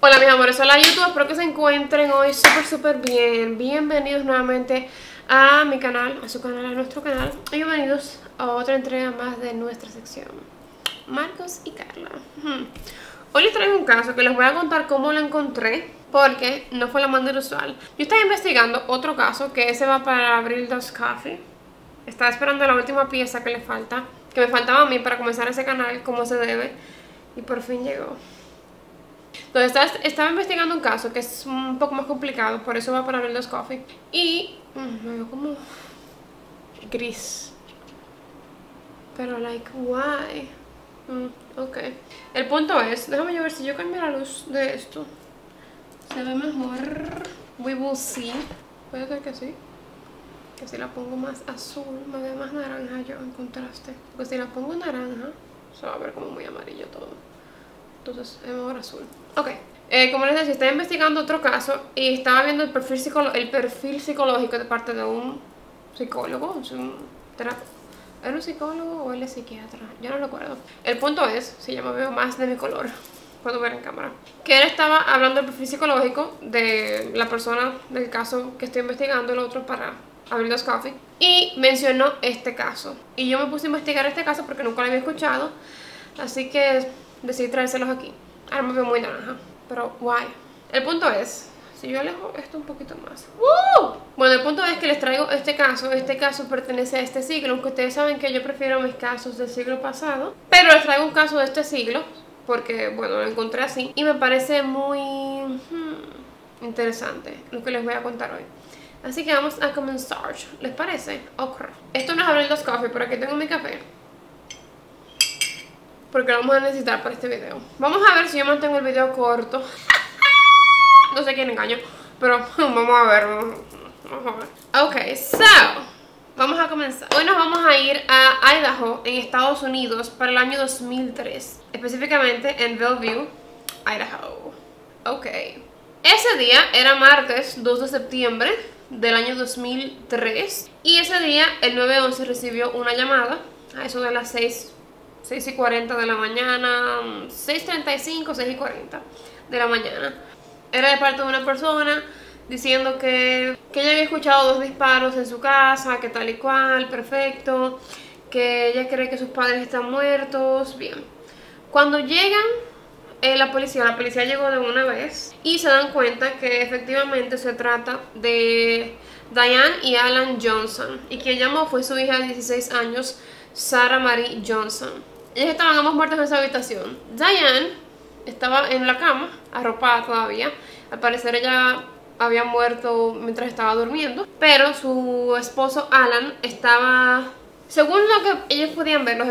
Hola mis amores, hola YouTube, espero que se encuentren hoy súper bien. Bienvenidos nuevamente a mi canal, a su canal, a nuestro canal. Y bienvenidos a otra entrega más de nuestra sección Marcos y Carla. Hoy les traigo un caso que les voy a contar cómo lo encontré, porque no fue la manera usual. Yo estaba investigando otro caso, que ese va para Abril Dos Coffee. Estaba esperando la última pieza que le falta, que me faltaba a mí para comenzar ese canal como se debe. Y por fin llegó. Entonces estaba investigando un caso que es un poco más complicado, por eso va para Abril Dos Coffee. Y me veo como gris. Pero like, why? Ok. El punto es, déjame ver si yo cambio la luz de esto. Se ve mejor. We will see. Puede ser que sí. Que si la pongo más azul, me ve más naranja yo en contraste. Porque si la pongo naranja, se va a ver como muy amarillo todo. Entonces es mejor azul. Ok, como les decía, estaba investigando otro caso y estaba viendo el perfil psicológico de parte de un psicólogo. ¿Era un psicólogo o él es psiquiatra? Yo no lo recuerdo. El punto es, si yo me veo más de mi color, puedo ver en cámara, que él estaba hablando del perfil psicológico de la persona del caso que estoy investigando, el otro para Abril Dos Coffee, y mencionó este caso. Y yo me puse a investigar este caso porque nunca lo había escuchado, así que decidí traérselos aquí. Ahora me veo muy naranja, pero why? El punto es, si yo alejo esto un poquito más. ¡Woo! Bueno, el punto es que les traigo este caso. Este caso pertenece a este siglo, aunque ustedes saben que yo prefiero mis casos del siglo pasado. Pero les traigo un caso de este siglo, porque, bueno, lo encontré así. Y me parece muy interesante lo que les voy a contar hoy. Así que vamos a comenzar. ¿Les parece? Ok. Esto no es Abril Dos Coffee, pero aquí tengo mi café, porque lo vamos a necesitar para este video. Vamos a ver si yo mantengo el video corto. No sé quién engaño, pero vamos a ver. Ok, so vamos a comenzar. Hoy nos vamos a ir a Idaho, en Estados Unidos, para el año 2003. Específicamente en Bellevue, Idaho. Ok. Ese día era martes 2 de septiembre del año 2003. Y ese día el 911 recibió una llamada a eso de las 6:40 de la mañana, 6:35, 6:40 de la mañana. Era de parte de una persona diciendo que ella había escuchado 2 disparos en su casa, que tal y cual, perfecto, que ella cree que sus padres están muertos. Bien, cuando llegan la policía llegó de una vez y se dan cuenta que efectivamente se trata de Diane y Alan Johnson, y quien llamó fue su hija de 16 años, Sarah Marie Johnson. Ellos estaban ambos muertos en esa habitación. Diane estaba en la cama, arropada todavía. Al parecer ella había muerto mientras estaba durmiendo. Pero su esposo Alan estaba, según lo que ellos podían ver, los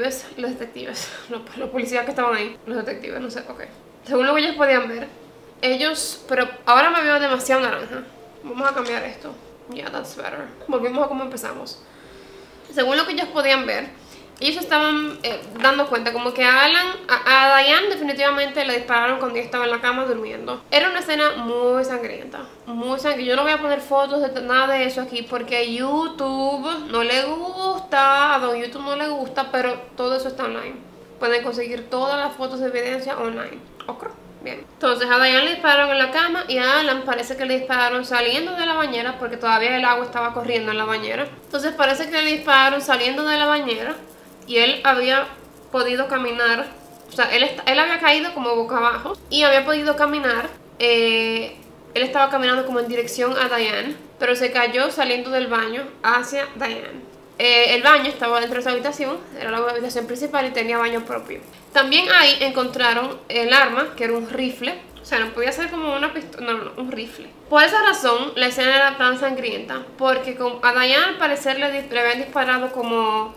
policías que estaban ahí, los detectives, no sé, ok. Según lo que ellos podían ver, pero ahora me veo demasiado naranja. Vamos a cambiar esto. Yeah, that's better. Volvimos a cómo empezamos. Según lo que ellos podían ver, ellos estaban dando cuenta como que a Diane definitivamente le dispararon cuando ella estaba en la cama durmiendo. Era una escena muy sangrienta, muy sangrienta. Yo no voy a poner fotos de nada de eso aquí porque a YouTube no le gusta, a don YouTube no le gusta, pero todo eso está online. Pueden conseguir todas las fotos de evidencia online. Ok, bien. Entonces a Diane le dispararon en la cama y a Alan parece que le dispararon saliendo de la bañera, porque todavía el agua estaba corriendo en la bañera. Entonces parece que le dispararon saliendo de la bañera. Y él había podido caminar, o sea, él había caído como boca abajo y había podido caminar. Él estaba caminando como en dirección a Diane, pero se cayó saliendo del baño hacia Diane. El baño estaba dentro de esa habitación, era la habitación principal y tenía baño propio. También ahí encontraron el arma, que era un rifle. O sea, no podía ser como una pistola, no, un rifle. Por esa razón, la escena era tan sangrienta, porque a Diane al parecer le habían disparado como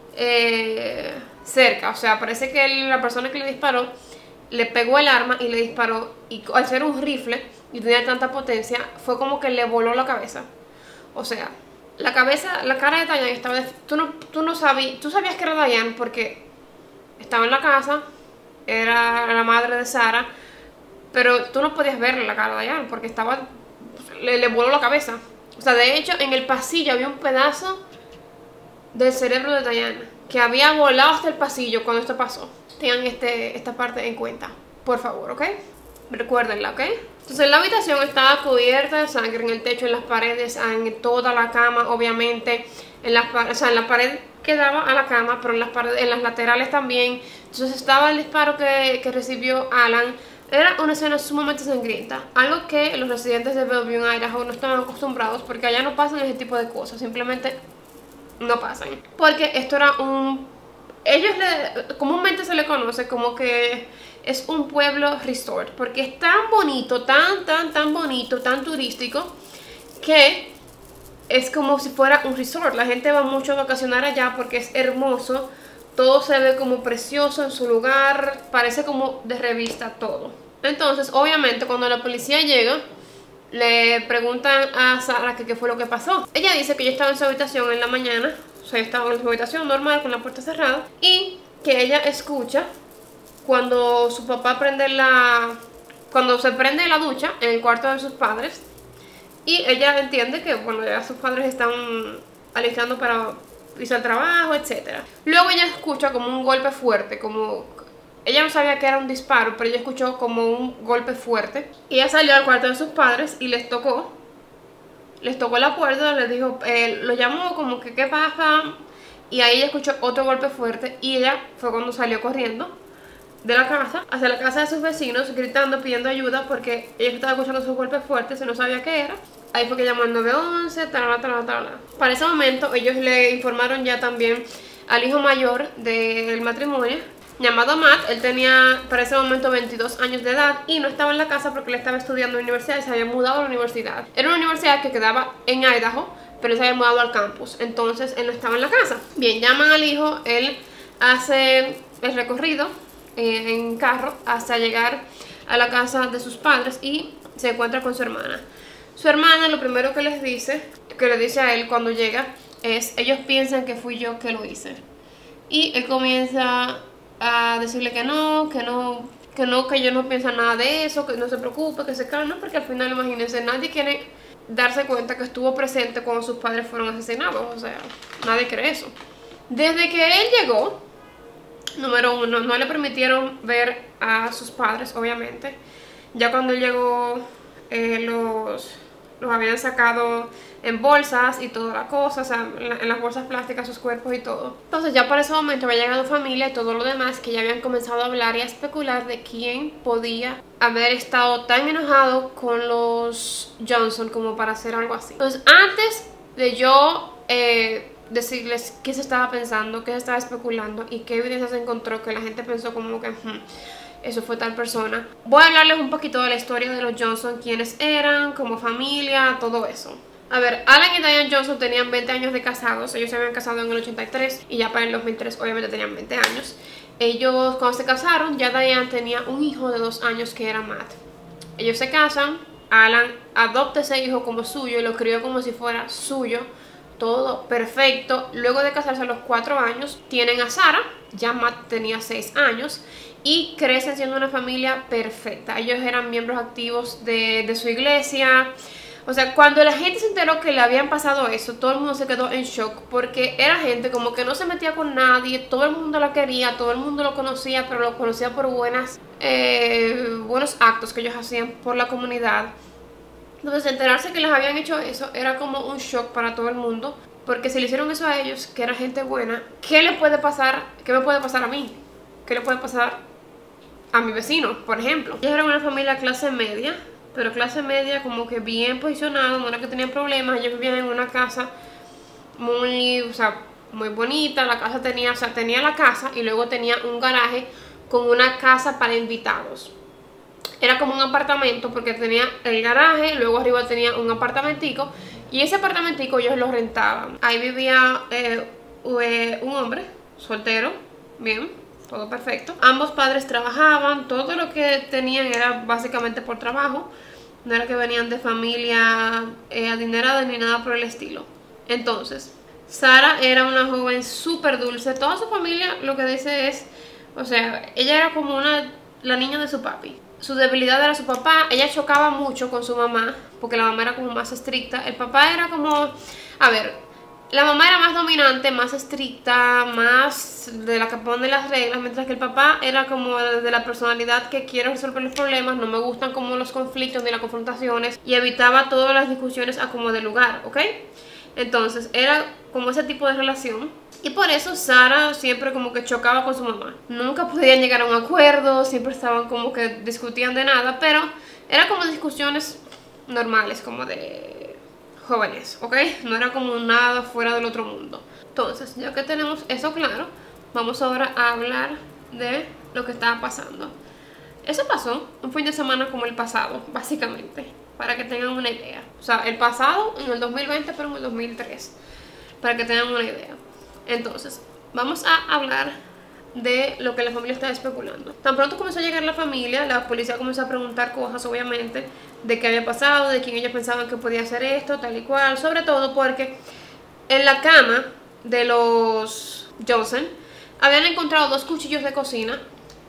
cerca, o sea, parece que la persona que le disparó le pegó el arma y le disparó, y al ser un rifle y tenía tanta potencia, fue como que le voló la cabeza. O sea, la cara de Diane estaba tú sabías que era Diane porque estaba en la casa, era la madre de Sarah, pero tú no podías verle la cara de Diane porque le voló la cabeza. O sea, de hecho, en el pasillo había un pedazo del cerebro de Diane que había volado hasta el pasillo cuando esto pasó. Tengan esta parte en cuenta, por favor, ¿ok? Recuérdenla, ¿ok? Entonces la habitación estaba cubierta de sangre en el techo, en las paredes, en toda la cama, obviamente, en la pared que daba a la cama, pero en las paredes, en las laterales también. Entonces estaba el disparo que recibió Alan. Era una escena sumamente sangrienta, algo que los residentes de Bellevue, en Idaho, no estaban acostumbrados porque allá no pasan ese tipo de cosas, simplemente no pasan. Porque esto era comúnmente se le conoce como que es un pueblo resort, porque es tan bonito, tan bonito, tan turístico, que es como si fuera un resort. La gente va mucho a vacacionar allá porque es hermoso, todo se ve como precioso en su lugar, parece como de revista todo. Entonces, obviamente, cuando la policía llega, le preguntan a Sarah que qué fue lo que pasó. Ella dice que ella estaba en su habitación en la mañana, o sea, estaba en su habitación normal con la puerta cerrada, y que ella escucha cuando su papá cuando se prende la ducha en el cuarto de sus padres, y ella entiende que, bueno, ya sus padres están alistando para irse al trabajo, etc. Luego ella escucha como un golpe fuerte, ella no sabía que era un disparo, pero ella escuchó como un golpe fuerte. Y ella salió al cuarto de sus padres y les tocó la puerta, les dijo, lo llamó como que ¿qué pasa? Y ahí ella escuchó otro golpe fuerte y ella fue cuando salió corriendo de la casa hacia la casa de sus vecinos, gritando, pidiendo ayuda porque ella estaba escuchando esos golpes fuertes y no sabía qué era. Ahí fue que llamó al 911, talala. Para ese momento ellos le informaron ya también al hijo mayor del matrimonio, llamado Matt. Él tenía para ese momento 22 años de edad y no estaba en la casa porque él estaba estudiando en la universidad y se había mudado a la universidad. Era una universidad que quedaba en Idaho, pero él se había mudado al campus, entonces él no estaba en la casa. Bien, llaman al hijo, él hace el recorrido en carro hasta llegar a la casa de sus padres y se encuentra con su hermana. Su hermana lo primero que le dice a él cuando llega es: ellos piensan que fui yo que lo hice. Y él comienza a decirle que ellos no piensan nada de eso, que no se preocupe, que se calme, porque al final, imagínense, nadie quiere darse cuenta que estuvo presente cuando sus padres fueron asesinados. O sea, nadie cree eso. Desde que él llegó, número uno, no le permitieron ver a sus padres, obviamente. Ya cuando él llegó, los habían sacado en bolsas y toda la cosa, o sea, en las bolsas plásticas sus cuerpos y todo. Entonces ya para ese momento había llegado familia y todo lo demás, que ya habían comenzado a hablar y a especular de quién podía haber estado tan enojado con los Johnson como para hacer algo así. Entonces, antes de yo decirles qué se estaba pensando, qué se estaba especulando y qué evidencia se encontró, que la gente pensó como que eso fue tal persona, voy a hablarles un poquito de la historia de los Johnson, quiénes eran, como familia, todo eso. A ver, Alan y Diane Johnson tenían 20 años de casados. Ellos se habían casado en el 83 y ya para el 2003 obviamente tenían 20 años. Ellos, cuando se casaron, ya Diane tenía un hijo de 2 años que era Matt. Ellos se casan, Alan adopta ese hijo como suyo y lo crió como si fuera suyo, todo perfecto. Luego de casarse a los 4 años, tienen a Sarah, ya Matt tenía 6 años, y crecen siendo una familia perfecta. Ellos eran miembros activos de su iglesia. O sea, cuando la gente se enteró que le habían pasado eso, todo el mundo se quedó en shock, porque era gente como que no se metía con nadie, todo el mundo la quería, todo el mundo lo conocía, pero lo conocía por buenos actos que ellos hacían por la comunidad. Entonces, enterarse que les habían hecho eso era como un shock para todo el mundo, porque si le hicieron eso a ellos, que era gente buena, ¿qué le puede pasar? ¿Qué me puede pasar a mí? ¿Qué le puede pasar a mi vecino, por ejemplo? Ellos eran una familia clase media, pero clase media como que bien posicionada, no era que tenían problemas. Ellos vivían en una casa muy bonita. La casa tenía la casa y luego tenía un garaje con una casa para invitados. Era como un apartamento porque tenía el garaje, luego arriba tenía un apartamentico y ese apartamentico ellos lo rentaban. Ahí vivía un hombre soltero, bien, todo perfecto. Ambos padres trabajaban, todo lo que tenían era básicamente por trabajo. No era que venían de familia adinerada ni nada por el estilo. Entonces, Sarah era una joven súper dulce. Toda su familia lo que dice es, o sea, ella era como la niña de su papi. Su debilidad era su papá. Ella chocaba mucho con su mamá, porque la mamá era como más estricta. El papá era como, a ver, La mamá era más dominante, más estricta, más de la que pone las reglas, mientras que el papá era como de la personalidad que quiere resolver los problemas, no me gustan como los conflictos ni las confrontaciones, y evitaba todas las discusiones a como de lugar, ¿ok? Entonces era como ese tipo de relación, y por eso Sara siempre como que chocaba con su mamá. Nunca podían llegar a un acuerdo, siempre estaban como que discutían de nada, pero era como discusiones normales, como de jóvenes, ¿ok? No era como nada fuera del otro mundo. Entonces, ya que tenemos eso claro, vamos ahora a hablar de lo que estaba pasando. Eso pasó un fin de semana como el pasado, básicamente, para que tengan una idea. O sea, el pasado en el 2020, pero en el 2003, para que tengan una idea. Entonces, vamos a hablar de lo que la familia estaba especulando. Tan pronto comenzó a llegar la familia, la policía comenzó a preguntar cosas, obviamente, de qué había pasado, de quién ellos pensaban que podía hacer esto, tal y cual. Sobre todo porque en la cama de los Johnson habían encontrado 2 cuchillos de cocina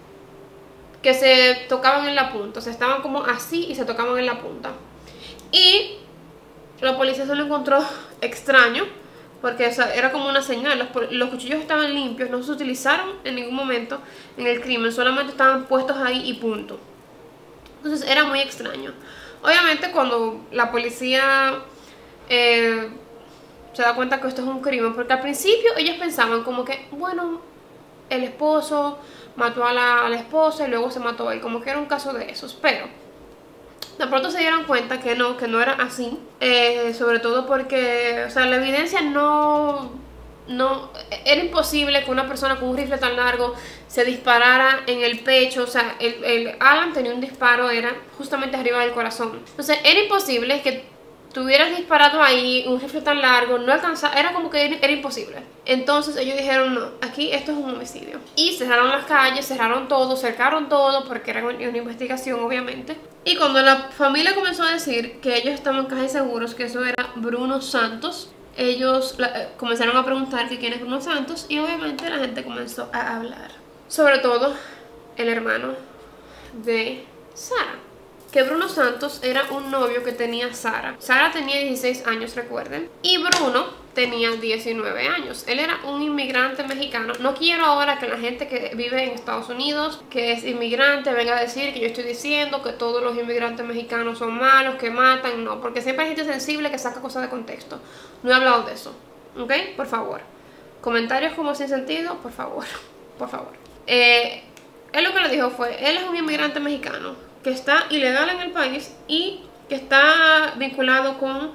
que se tocaban en la punta. O sea, estaban como así y se tocaban en la punta. Y la policía se lo encontró extraño, porque o sea, era como una señal. Los cuchillos estaban limpios, no se utilizaron en ningún momento en el crimen, solamente estaban puestos ahí y punto. Entonces era muy extraño. Obviamente cuando la policía se da cuenta que esto es un crimen, porque al principio ellos pensaban como que, bueno, el esposo mató a la esposa y luego se mató a él, como que era un caso de esos, pero de pronto se dieron cuenta que no era así, sobre todo porque, o sea, la evidencia no, era imposible que una persona con un rifle tan largo se disparara en el pecho. O sea, el Alan tenía un disparo, era justamente arriba del corazón. Entonces era imposible que tuvieras disparado ahí un rifle tan largo, no alcanzaba, era como que era imposible. Entonces ellos dijeron, no, aquí esto es un homicidio. Y cerraron las calles, cerraron todo, cercaron todo, porque era una investigación, obviamente. Y cuando la familia comenzó a decir que ellos estaban casi seguros que eso era Bruno Santos, ellos comenzaron a preguntar que quién es Bruno Santos, y obviamente la gente comenzó a hablar. Sobre todo el hermano de Sara, que Bruno Santos era un novio que tenía Sara. Sara tenía 16 años, recuerden, y Bruno tenía 19 años. Él era un inmigrante mexicano. No quiero ahora que la gente que vive en Estados Unidos, que es inmigrante, venga a decir que yo estoy diciendo que todos los inmigrantes mexicanos son malos, que matan. No, porque siempre hay gente sensible que saca cosas de contexto. No he hablado de eso, ¿ok? Por favor. Comentarios como sin sentido, por favor. Por favor. Él lo que le dijo fue, él es un inmigrante mexicano que está ilegal en el país y que está vinculado con...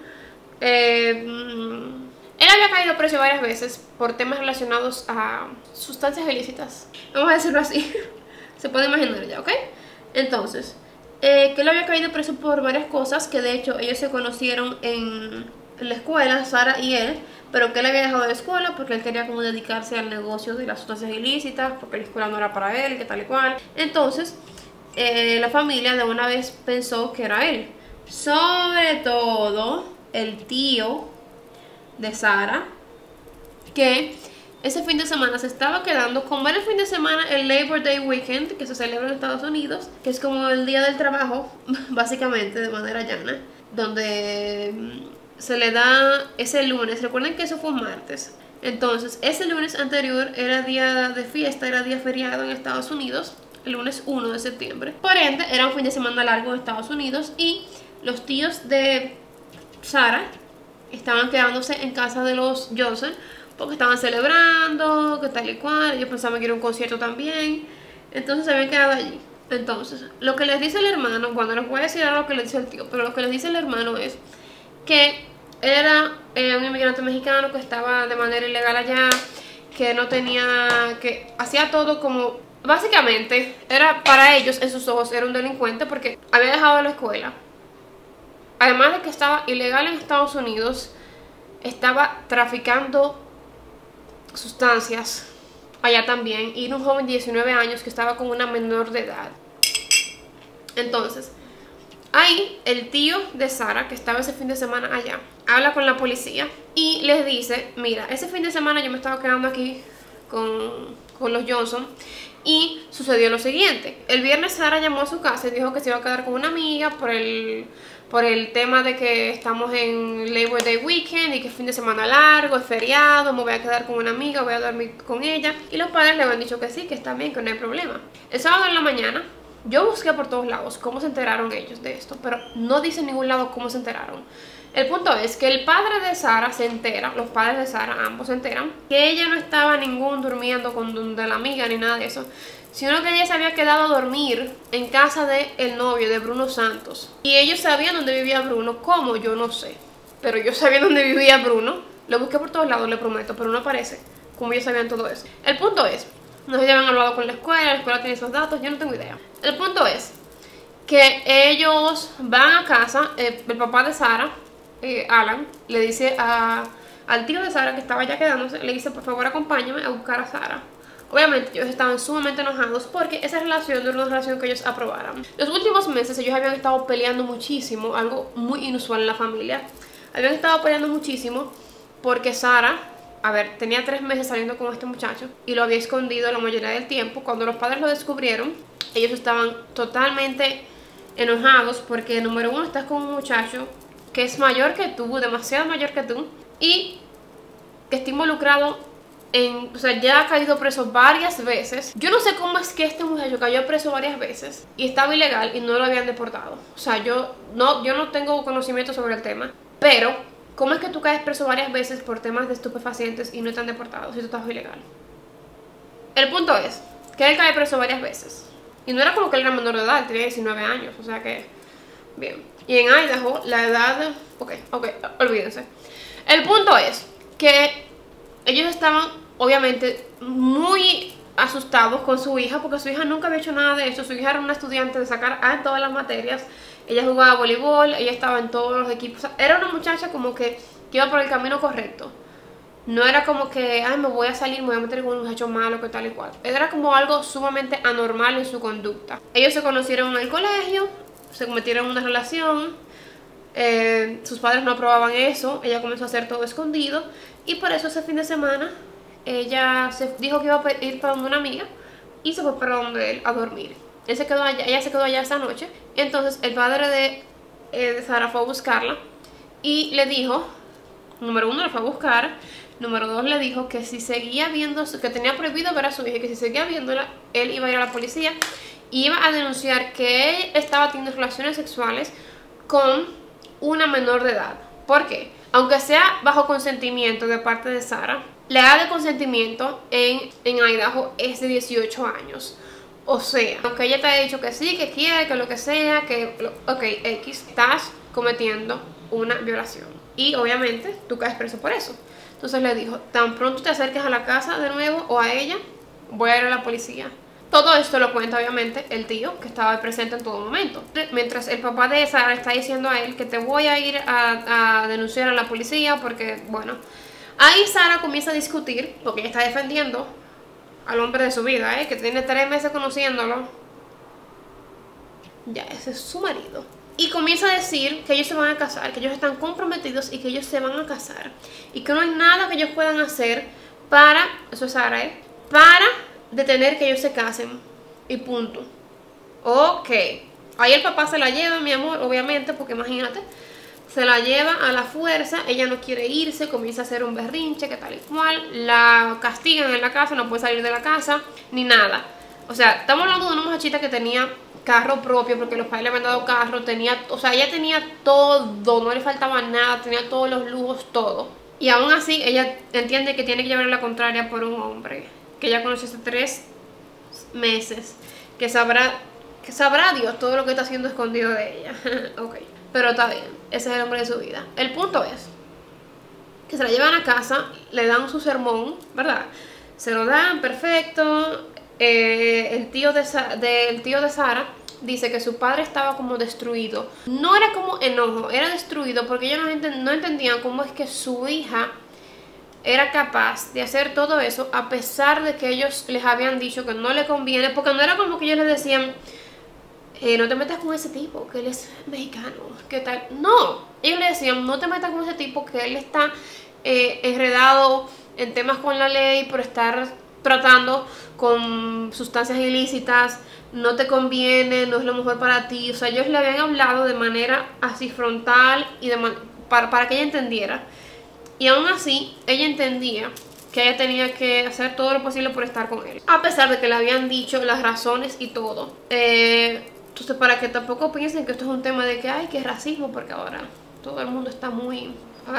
él había caído preso varias veces por temas relacionados a sustancias ilícitas. Vamos a decirlo así. Se puede imaginar ya, ¿ok? Entonces, que él había caído preso por varias cosas, que de hecho ellos se conocieron en la escuela, Sara y él, pero que él había dejado de la escuela porque él quería como dedicarse al negocio de las sustancias ilícitas, porque la escuela no era para él, que tal y cual. Entonces, la familia de una vez pensó que era él. Sobre todo el tío de Sara, que ese fin de semana se estaba quedando, como era el fin de semana, el Labor Day Weekend, que se celebra en Estados Unidos, que es como el día del trabajo, básicamente, de manera llana, donde se le da ese lunes. Recuerden que eso fue un martes. Entonces, ese lunes anterior era día de fiesta, era día feriado en Estados Unidos, el lunes 1 de septiembre. Por ende, era un fin de semana largo en Estados Unidos y los tíos de Sara estaban quedándose en casa de los Johnson porque estaban celebrando, que tal y cual. Ellos pensaban que era un concierto también, entonces se habían quedado allí. Entonces, lo que les dice el hermano, bueno, les voy a decir ahora lo que le dice el tío, pero lo que les dice el hermano es que era un inmigrante mexicano que estaba de manera ilegal allá, que no tenía, que hacía todo como, básicamente, era para ellos, en sus ojos, era un delincuente porque había dejado la escuela. Además de que estaba ilegal en Estados Unidos, estaba traficando sustancias allá también, y era un joven de 19 años que estaba con una menor de edad. Entonces, ahí el tío de Sara, que estaba ese fin de semana allá, habla con la policía y les dice, mira, ese fin de semana yo me estaba quedando aquí con los Johnson. Y sucedió lo siguiente: el viernes Sara llamó a su casa y dijo que se iba a quedar con una amiga por el tema de que estamos en Labor Day Weekend y que es fin de semana largo, es feriado, me voy a quedar con una amiga, voy a dormir con ella. Y los padres le habían dicho que sí, que está bien, que no hay problema. El sábado en la mañana yo busqué por todos lados cómo se enteraron ellos de esto, pero no dice en ningún lado cómo se enteraron. El punto es que el padre de Sara se entera, los padres de Sara ambos se enteran, que ella no estaba durmiendo con de la amiga ni nada de eso, sino que ella se había quedado a dormir en casa del novio de Bruno Santos. Y ellos sabían dónde vivía Bruno. ¿Cómo? Yo no sé. Pero yo sabía dónde vivía Bruno. Lo busqué por todos lados, le prometo, pero no aparece como ellos sabían todo eso. El punto es, no sé si habían hablado con la escuela tiene esos datos, yo no tengo idea. El punto es que ellos van a casa, el papá de Sara, Alan, le dice al tío de Sara que estaba ya quedándose, le dice: por favor acompáñame a buscar a Sara. Obviamente ellos estaban sumamente enojados porque esa relación no era una relación que ellos aprobaran. Los últimos meses ellos habían estado peleando muchísimo, algo muy inusual en la familia. Habían estado peleando muchísimo porque Sara, tenía 3 meses saliendo con este muchacho y lo había escondido la mayoría del tiempo. Cuando los padres lo descubrieron, ellos estaban totalmente enojados porque, número uno, estás con un muchacho que es mayor que tú, demasiado mayor que tú, y que está involucrado o sea, ya ha caído preso varias veces. Yo no sé cómo es que este muchacho cayó preso varias veces y estaba ilegal y no lo habían deportado. O sea, yo no tengo conocimiento sobre el tema, pero ¿cómo es que tú caes preso varias veces por temas de estupefacientes y no están deportados si tú estás ilegal? El punto es que él cae preso varias veces y no era como que él era menor de edad, él tenía 19 años, o sea que bien. Y en Idaho la edad, ok, olvídense. El punto es que ellos estaban obviamente muy asustados con su hija, porque su hija nunca había hecho nada de eso. Su hija era una estudiante de sacar A en todas las materias. Ella jugaba voleibol, ella estaba en todos los equipos. O sea, era una muchacha como que iba por el camino correcto. No era como que, me voy a salir, me voy a meter con un muchacho malo, que tal y cual. Era como algo sumamente anormal en su conducta. Ellos se conocieron en el colegio, se metieron en una relación. Sus padres no aprobaban eso. Ella comenzó a hacer todo escondido. Y por eso ese fin de semana ella se dijo que iba a ir para donde una amiga y se fue para donde él a dormir. Ella se quedó allá esa noche. Entonces el padre de Sara fue a buscarla y le dijo, número uno, la fue a buscar. Número dos, le dijo que si seguía viendo, que tenía prohibido ver a su hija, que si seguía viéndola, él iba a ir a la policía y iba a denunciar que él estaba teniendo relaciones sexuales con una menor de edad. ¿Por qué? Aunque sea bajo consentimiento de parte de Sara, la edad de consentimiento en Idaho es de 18 años. O sea, aunque ella te haya dicho que sí, que quiere, que lo que sea, estás cometiendo una violación. Y obviamente tú caes preso por eso. Entonces le dijo: tan pronto te acerques a la casa de nuevo o a ella, voy a ir a la policía. Todo esto lo cuenta obviamente el tío, que estaba presente en todo momento. Mientras el papá de Sara está diciendo a él que te voy a ir a denunciar a la policía porque, bueno. Ahí Sara comienza a discutir, porque ella está defendiendo al hombre de su vida, que tiene 3 meses conociéndolo. Ya, ese es su marido. Y comienza a decir que ellos se van a casar, que ellos están comprometidos y que ellos se van a casar. Y que no hay nada que ellos puedan hacer para, eso es Sara, para detener que ellos se casen. Y punto. Ok. Ahí el papá se la lleva, mi amor, obviamente, porque imagínate. Se la lleva a la fuerza, ella no quiere irse, comienza a hacer un berrinche, que tal y cual. La castigan en la casa, no puede salir de la casa, ni nada. O sea, estamos hablando de una muchachita que tenía carro propio, porque los padres le habían dado carro, o sea, ella tenía todo, no le faltaba nada, tenía todos los lujos, todo. Y aún así, ella entiende que tiene que llevar la contraria por un hombre que ella conoce hace 3 meses, que sabrá Dios todo lo que está haciendo escondido de ella. Ok. Pero está bien, ese es el hombre de su vida. El punto es que se la llevan a casa, le dan su sermón, ¿verdad? Se lo dan, perfecto. El tío de Sara dice que su padre estaba como destruido. No era como enojo, era destruido porque ellos no entendían cómo es que su hija era capaz de hacer todo eso a pesar de que ellos les habían dicho que no le conviene. Porque no era como que ellos les decían: no te metas con ese tipo, que él es mexicano, ¿qué tal? No, ellos le decían: no te metas con ese tipo, que él está enredado en temas con la ley por estar tratando con sustancias ilícitas, no te conviene, no es lo mejor para ti. O sea, ellos le habían hablado de manera así frontal y para que ella entendiera. Y aún así, ella entendía que ella tenía que hacer todo lo posible por estar con él, a pesar de que le habían dicho las razones y todo. Entonces, para que tampoco piensen que esto es un tema de que ay, que es racismo, porque ahora todo el mundo está muy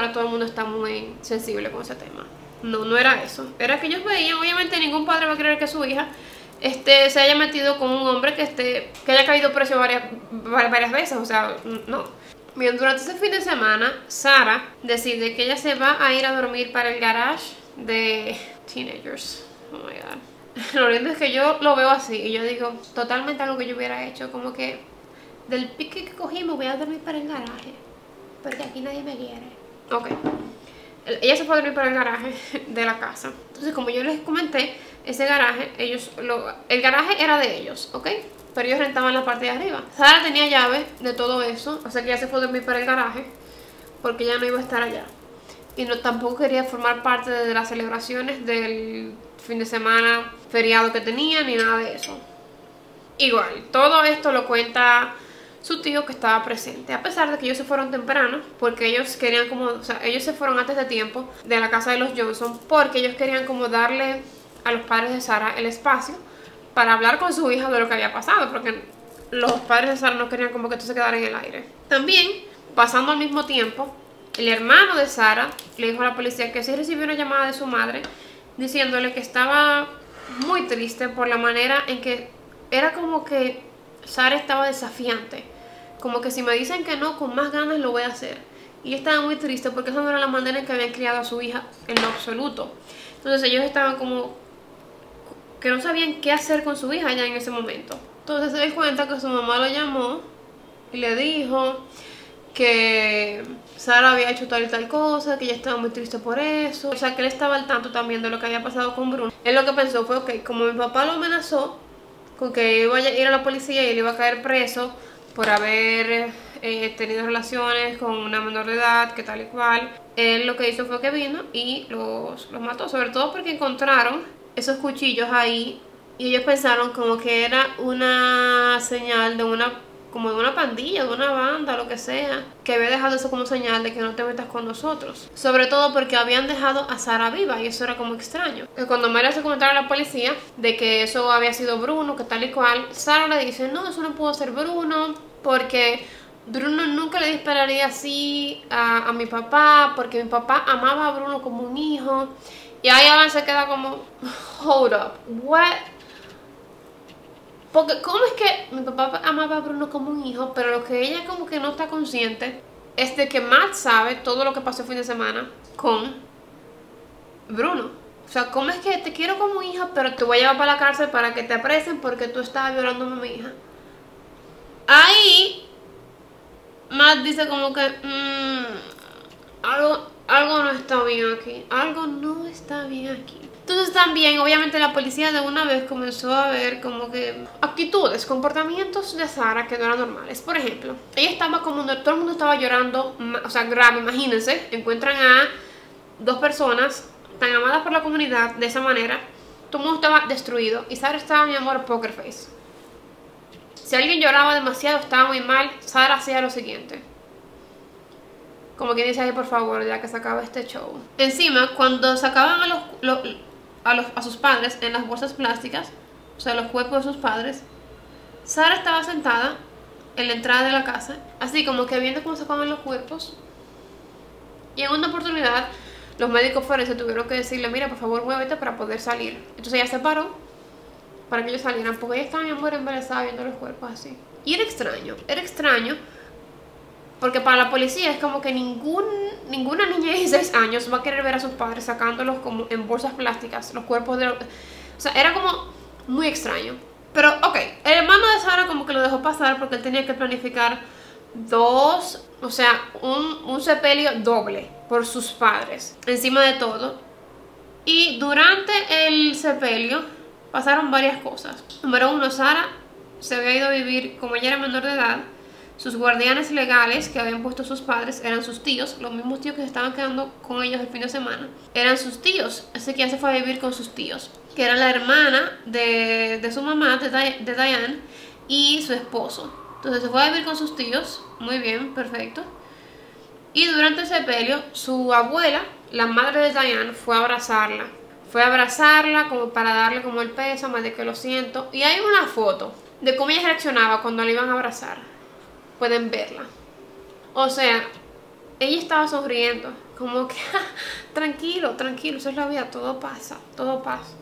sensible con ese tema. No, no era eso. Era que ellos veían, obviamente ningún padre va a querer que su hija se haya metido con un hombre que haya caído preso varias veces. O sea, no. Bien, durante ese fin de semana, Sarah decide que ella se va a ir a dormir para el garage de teenagers. Oh my god. Lo lindo es que yo lo veo así y yo digo, totalmente algo que yo hubiera hecho. Como que del pique que cogimos voy a dormir para el garaje, porque aquí nadie me quiere. Ok. Ella se fue a dormir para el garaje de la casa. Entonces, como yo les comenté, ese garaje, el garaje era de ellos, ¿ok? Pero ellos rentaban la parte de arriba. Sarah tenía llave de todo eso, o sea que ella se fue a dormir para el garaje, porque ella no iba a estar allá. Y tampoco quería formar parte de las celebraciones del fin de semana, feriado que tenía, ni nada de eso. Igual, todo esto lo cuenta su tío que estaba presente, a pesar de que ellos se fueron temprano, porque ellos querían como, o sea, ellos se fueron antes de tiempo de la casa de los Johnson, porque ellos querían como darle a los padres de Sarah el espacio para hablar con su hija de lo que había pasado, porque los padres de Sarah no querían como que esto se quedara en el aire. También, pasando al mismo tiempo, el hermano de Sarah le dijo a la policía que sí recibió una llamada de su madre diciéndole que estaba muy triste por la manera en que era como que Sarah estaba desafiante. Como que si me dicen que no, con más ganas lo voy a hacer. Y ella estaba muy triste porque esa no era la manera en que habían criado a su hija en lo absoluto. Entonces ellos estaban como que no sabían qué hacer con su hija ya en ese momento. Entonces se dio cuenta que su mamá lo llamó y le dijo que Sarah había hecho tal y tal cosa, que ella estaba muy triste por eso. O sea, que él estaba al tanto también de lo que había pasado con Bruno. Él lo que pensó fue, ok, como mi papá lo amenazó con que iba a ir a la policía y él iba a caer preso por haber tenido relaciones con una menor de edad, que tal y cual, él lo que hizo fue que vino y los mató, sobre todo porque encontraron esos cuchillos ahí y ellos pensaron como que era una señal de una pandilla, de una banda, lo que sea, que había dejado eso como señal de que no te metas con nosotros. Sobre todo porque habían dejado a Sarah viva y eso era como extraño. Cuando María se comentaron a la policía de que eso había sido Bruno, que tal y cual, Sarah le dice, no, eso no pudo ser Bruno, porque Bruno nunca le dispararía así a mi papá, porque mi papá amaba a Bruno como un hijo. Y ahí Avan se queda como, hold up, what? Porque cómo es que mi papá amaba a Bruno como un hijo, pero lo que ella como que no está consciente es de que Matt sabe todo lo que pasó el fin de semana con Bruno. O sea, cómo es que te quiero como hija, pero te voy a llevar para la cárcel para que te apresen porque tú estabas violando a mi hija. Ahí Matt dice como que algo no está bien aquí. Algo no está bien aquí. Entonces también, obviamente, la policía de una vez comenzó a ver como que actitudes, comportamientos de Sarah que no eran normales. Por ejemplo, ella estaba como, todo el mundo estaba llorando, o sea, grave, imagínense, encuentran a dos personas tan amadas por la comunidad de esa manera, todo el mundo estaba destruido y Sarah estaba, mi amor, poker face. Si alguien lloraba demasiado, estaba muy mal, Sarah hacía lo siguiente. Como quien dice, ay, por favor, ya que se acaba este show. Encima, cuando sacaban a sus padres en las bolsas plásticas, o sea, los cuerpos de sus padres, Sarah estaba sentada en la entrada de la casa, así como que viendo cómo sacaban los cuerpos. Y en una oportunidad, los médicos forenses tuvieron que decirle, mira, por favor, muévete para poder salir. Entonces ella se paró para que ellos salieran, porque ella estaba, mi amor, embarazada viendo los cuerpos así. Y era extraño, porque para la policía es como que ninguna niña de 16 años va a querer ver a sus padres sacándolos como en bolsas plásticas, los cuerpos de... O sea, era como muy extraño. Pero, ok, el hermano de Sarah como que lo dejó pasar porque él tenía que planificar un sepelio doble por sus padres, encima de todo. Y durante el sepelio pasaron varias cosas. Número uno, Sarah se había ido a vivir, como ella era menor de edad, sus guardianes legales que habían puesto sus padres eran sus tíos, los mismos tíos que se estaban quedando con ellos el fin de semana, eran sus tíos, así que ella se fue a vivir con sus tíos, que era la hermana de su mamá, de Diane, y su esposo. Entonces se fue a vivir con sus tíos, muy bien, perfecto. Y durante el sepelio, su abuela, la madre de Diane, fue a abrazarla. Fue a abrazarla como para darle como el pésame de que lo siento. Y hay una foto de cómo ella reaccionaba cuando la iban a abrazar. Pueden verla. O sea, ella estaba sonriendo. Como que, tranquilo, tranquilo, eso es la vida, todo pasa, todo pasa.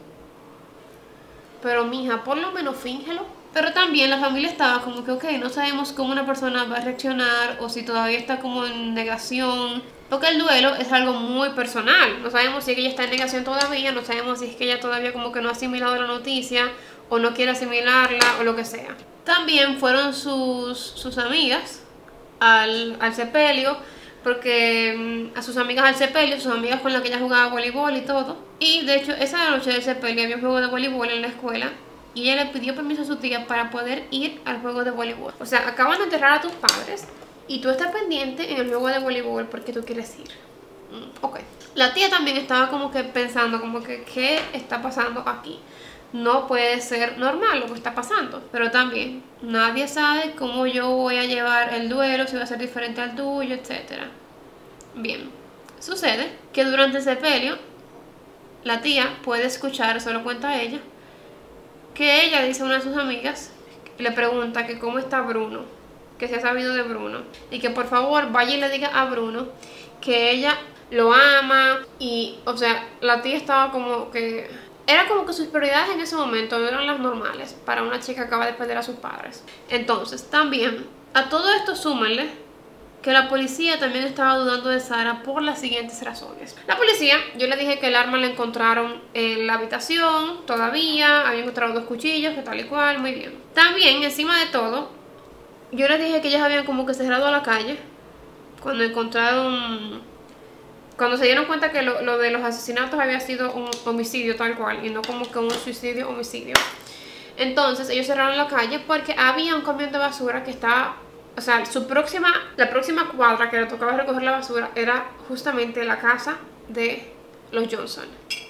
Pero mija, por lo menos fíngelo. Pero también la familia estaba como que, ok, no sabemos cómo una persona va a reaccionar o si todavía está como en negación. Porque el duelo es algo muy personal. No sabemos si es que ella está en negación todavía, no sabemos si es que ella todavía como que no ha asimilado la noticia o no quiere asimilarla o lo que sea. También fueron sus amigas al sepelio, porque a sus amigas al sepelio, sus amigas con las que ella jugaba voleibol y todo. Y de hecho esa noche del sepelio había un juego de voleibol en la escuela. Y ella le pidió permiso a su tía para poder ir al juego de voleibol. O sea, acaban de enterrar a tus padres y tú estás pendiente en el juego de voleibol porque tú quieres ir. Ok. La tía también estaba como que pensando como que ¿qué está pasando aquí? No puede ser normal lo que está pasando. Pero también nadie sabe cómo yo voy a llevar el duelo, si va a ser diferente al tuyo, etc. Bien. Sucede que durante el sepelio la tía puede escuchar, eso lo cuenta ella, que ella dice a una de sus amigas, le pregunta que cómo está Bruno, que se ha sabido de Bruno, y que por favor vaya y le diga a Bruno que ella lo ama. Y, o sea, la tía estaba como que, era como que sus prioridades en ese momento no eran las normales para una chica que acaba de perder a sus padres. Entonces, también, a todo esto súmenle que la policía también estaba dudando de Sarah por las siguientes razones. La policía, yo les dije que el arma la encontraron en la habitación todavía, había encontrado 2 cuchillos, que tal y cual, muy bien. También, encima de todo, yo les dije que ellos habían como que cerrado a la calle cuando encontraron, cuando se dieron cuenta que lo de los asesinatos había sido un homicidio tal cual y no como que un suicidio-homicidio. Entonces ellos cerraron la calle porque había un camión de basura que estaba, o sea, la próxima cuadra que le tocaba recoger la basura era justamente la casa de los Johnson.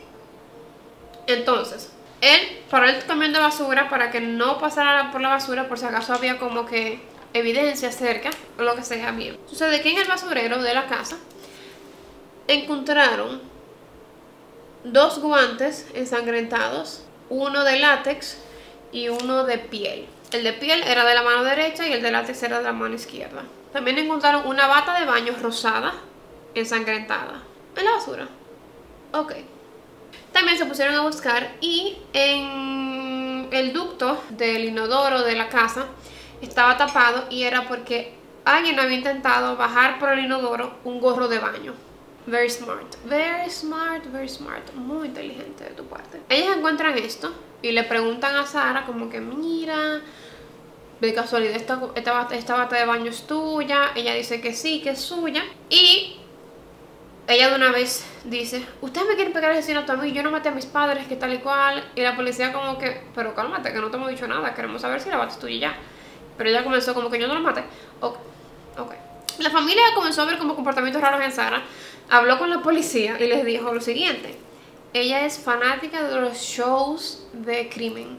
Entonces, él paró el camión de basura para que no pasara por la basura por si acaso había como que evidencia cerca o lo que sea. Bien. Sucede que en el basurero de la casa encontraron 2 guantes ensangrentados, uno de látex y uno de piel. El de piel era de la mano derecha y el de látex era de la mano izquierda. También encontraron una bata de baño rosada ensangrentada en la basura. Ok. También se pusieron a buscar y en el ducto del inodoro de la casa estaba tapado y era porque alguien había intentado bajar por el inodoro un gorro de baño. Very smart, very smart, very smart. Muy inteligente de tu parte. Ellas encuentran esto y le preguntan a Sarah como que mira, de casualidad esta bata de baño es tuya. Ella dice que sí, que es suya. Y ella de una vez dice, ustedes me quieren pegar el asesinato a mí, yo no maté a mis padres, que tal y cual. Y la policía como que, pero cálmate, que no te hemos dicho nada, queremos saber si la bata es tuya y ya. Pero ella comenzó como que yo no la maté. Ok. La familia comenzó a ver como comportamientos raros en Sarah. Habló con la policía y les dijo lo siguiente: ella es fanática de los shows de crimen.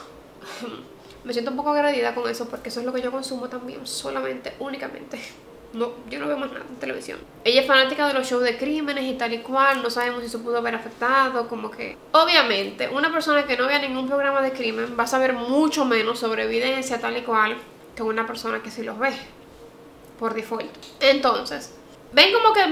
Me siento un poco agredida con eso porque eso es lo que yo consumo también, solamente, únicamente. No, yo no veo más nada en televisión. Ella es fanática de los shows de crímenes y tal y cual. No sabemos si eso pudo haber afectado, como que... Obviamente, una persona que no vea ningún programa de crimen va a saber mucho menos sobre evidencia tal y cual que una persona que sí los ve por default. Entonces, ven como que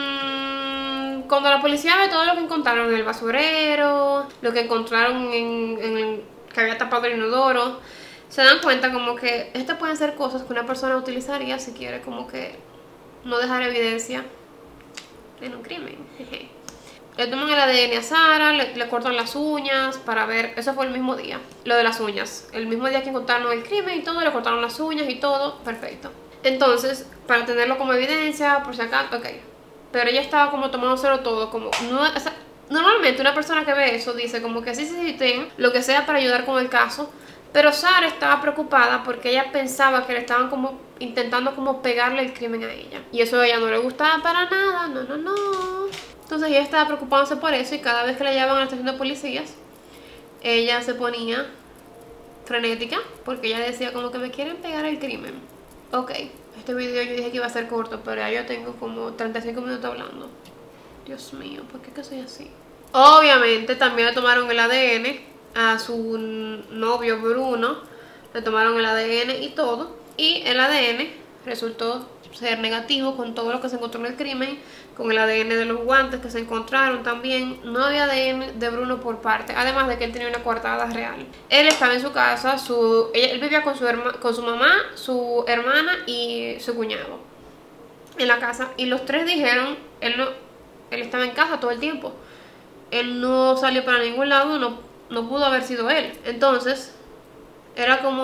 cuando la policía ve todo lo que encontraron en el basurero, lo que encontraron que había tapado el inodoro, se dan cuenta como que estas pueden ser cosas que una persona utilizaría si quiere como que no dejar evidencia en un crimen. Le toman el ADN a Sarah, le cortan las uñas para ver, eso fue el mismo día, lo de las uñas, el mismo día que encontraron el crimen y todo, le cortaron las uñas y todo, perfecto. Entonces, para tenerlo como evidencia, por si acaso, ok. Pero ella estaba como tomándoselo todo, como... No, o sea, normalmente una persona que ve eso dice como que sí, ten lo que sea para ayudar con el caso, Pero Sara estaba preocupada porque ella pensaba que le estaban como intentando como pegarle el crimen a ella. Y eso a ella no le gustaba para nada, no. Entonces ella estaba preocupándose por eso y cada vez que la llevaban a la estación de policías, ella se ponía frenética porque ella decía como que me quieren pegar el crimen. Ok, este video yo dije que iba a ser corto, pero ya yo tengo como 35 minutos hablando. Dios mío, ¿por qué que soy así? Obviamente también le tomaron el ADN a su novio Bruno, le tomaron el ADN y todo, y el ADN resultó ser negativo con todo lo que se encontró en el crimen, con el ADN de los guantes que se encontraron también. No había ADN de Bruno por parte, además de que él tenía una coartada real. Él estaba en su casa, él vivía con su mamá, su hermana y su cuñado en la casa, y los tres dijeron, él estaba en casa todo el tiempo, él no salió para ningún lado, no pudo haber sido él. Entonces era como,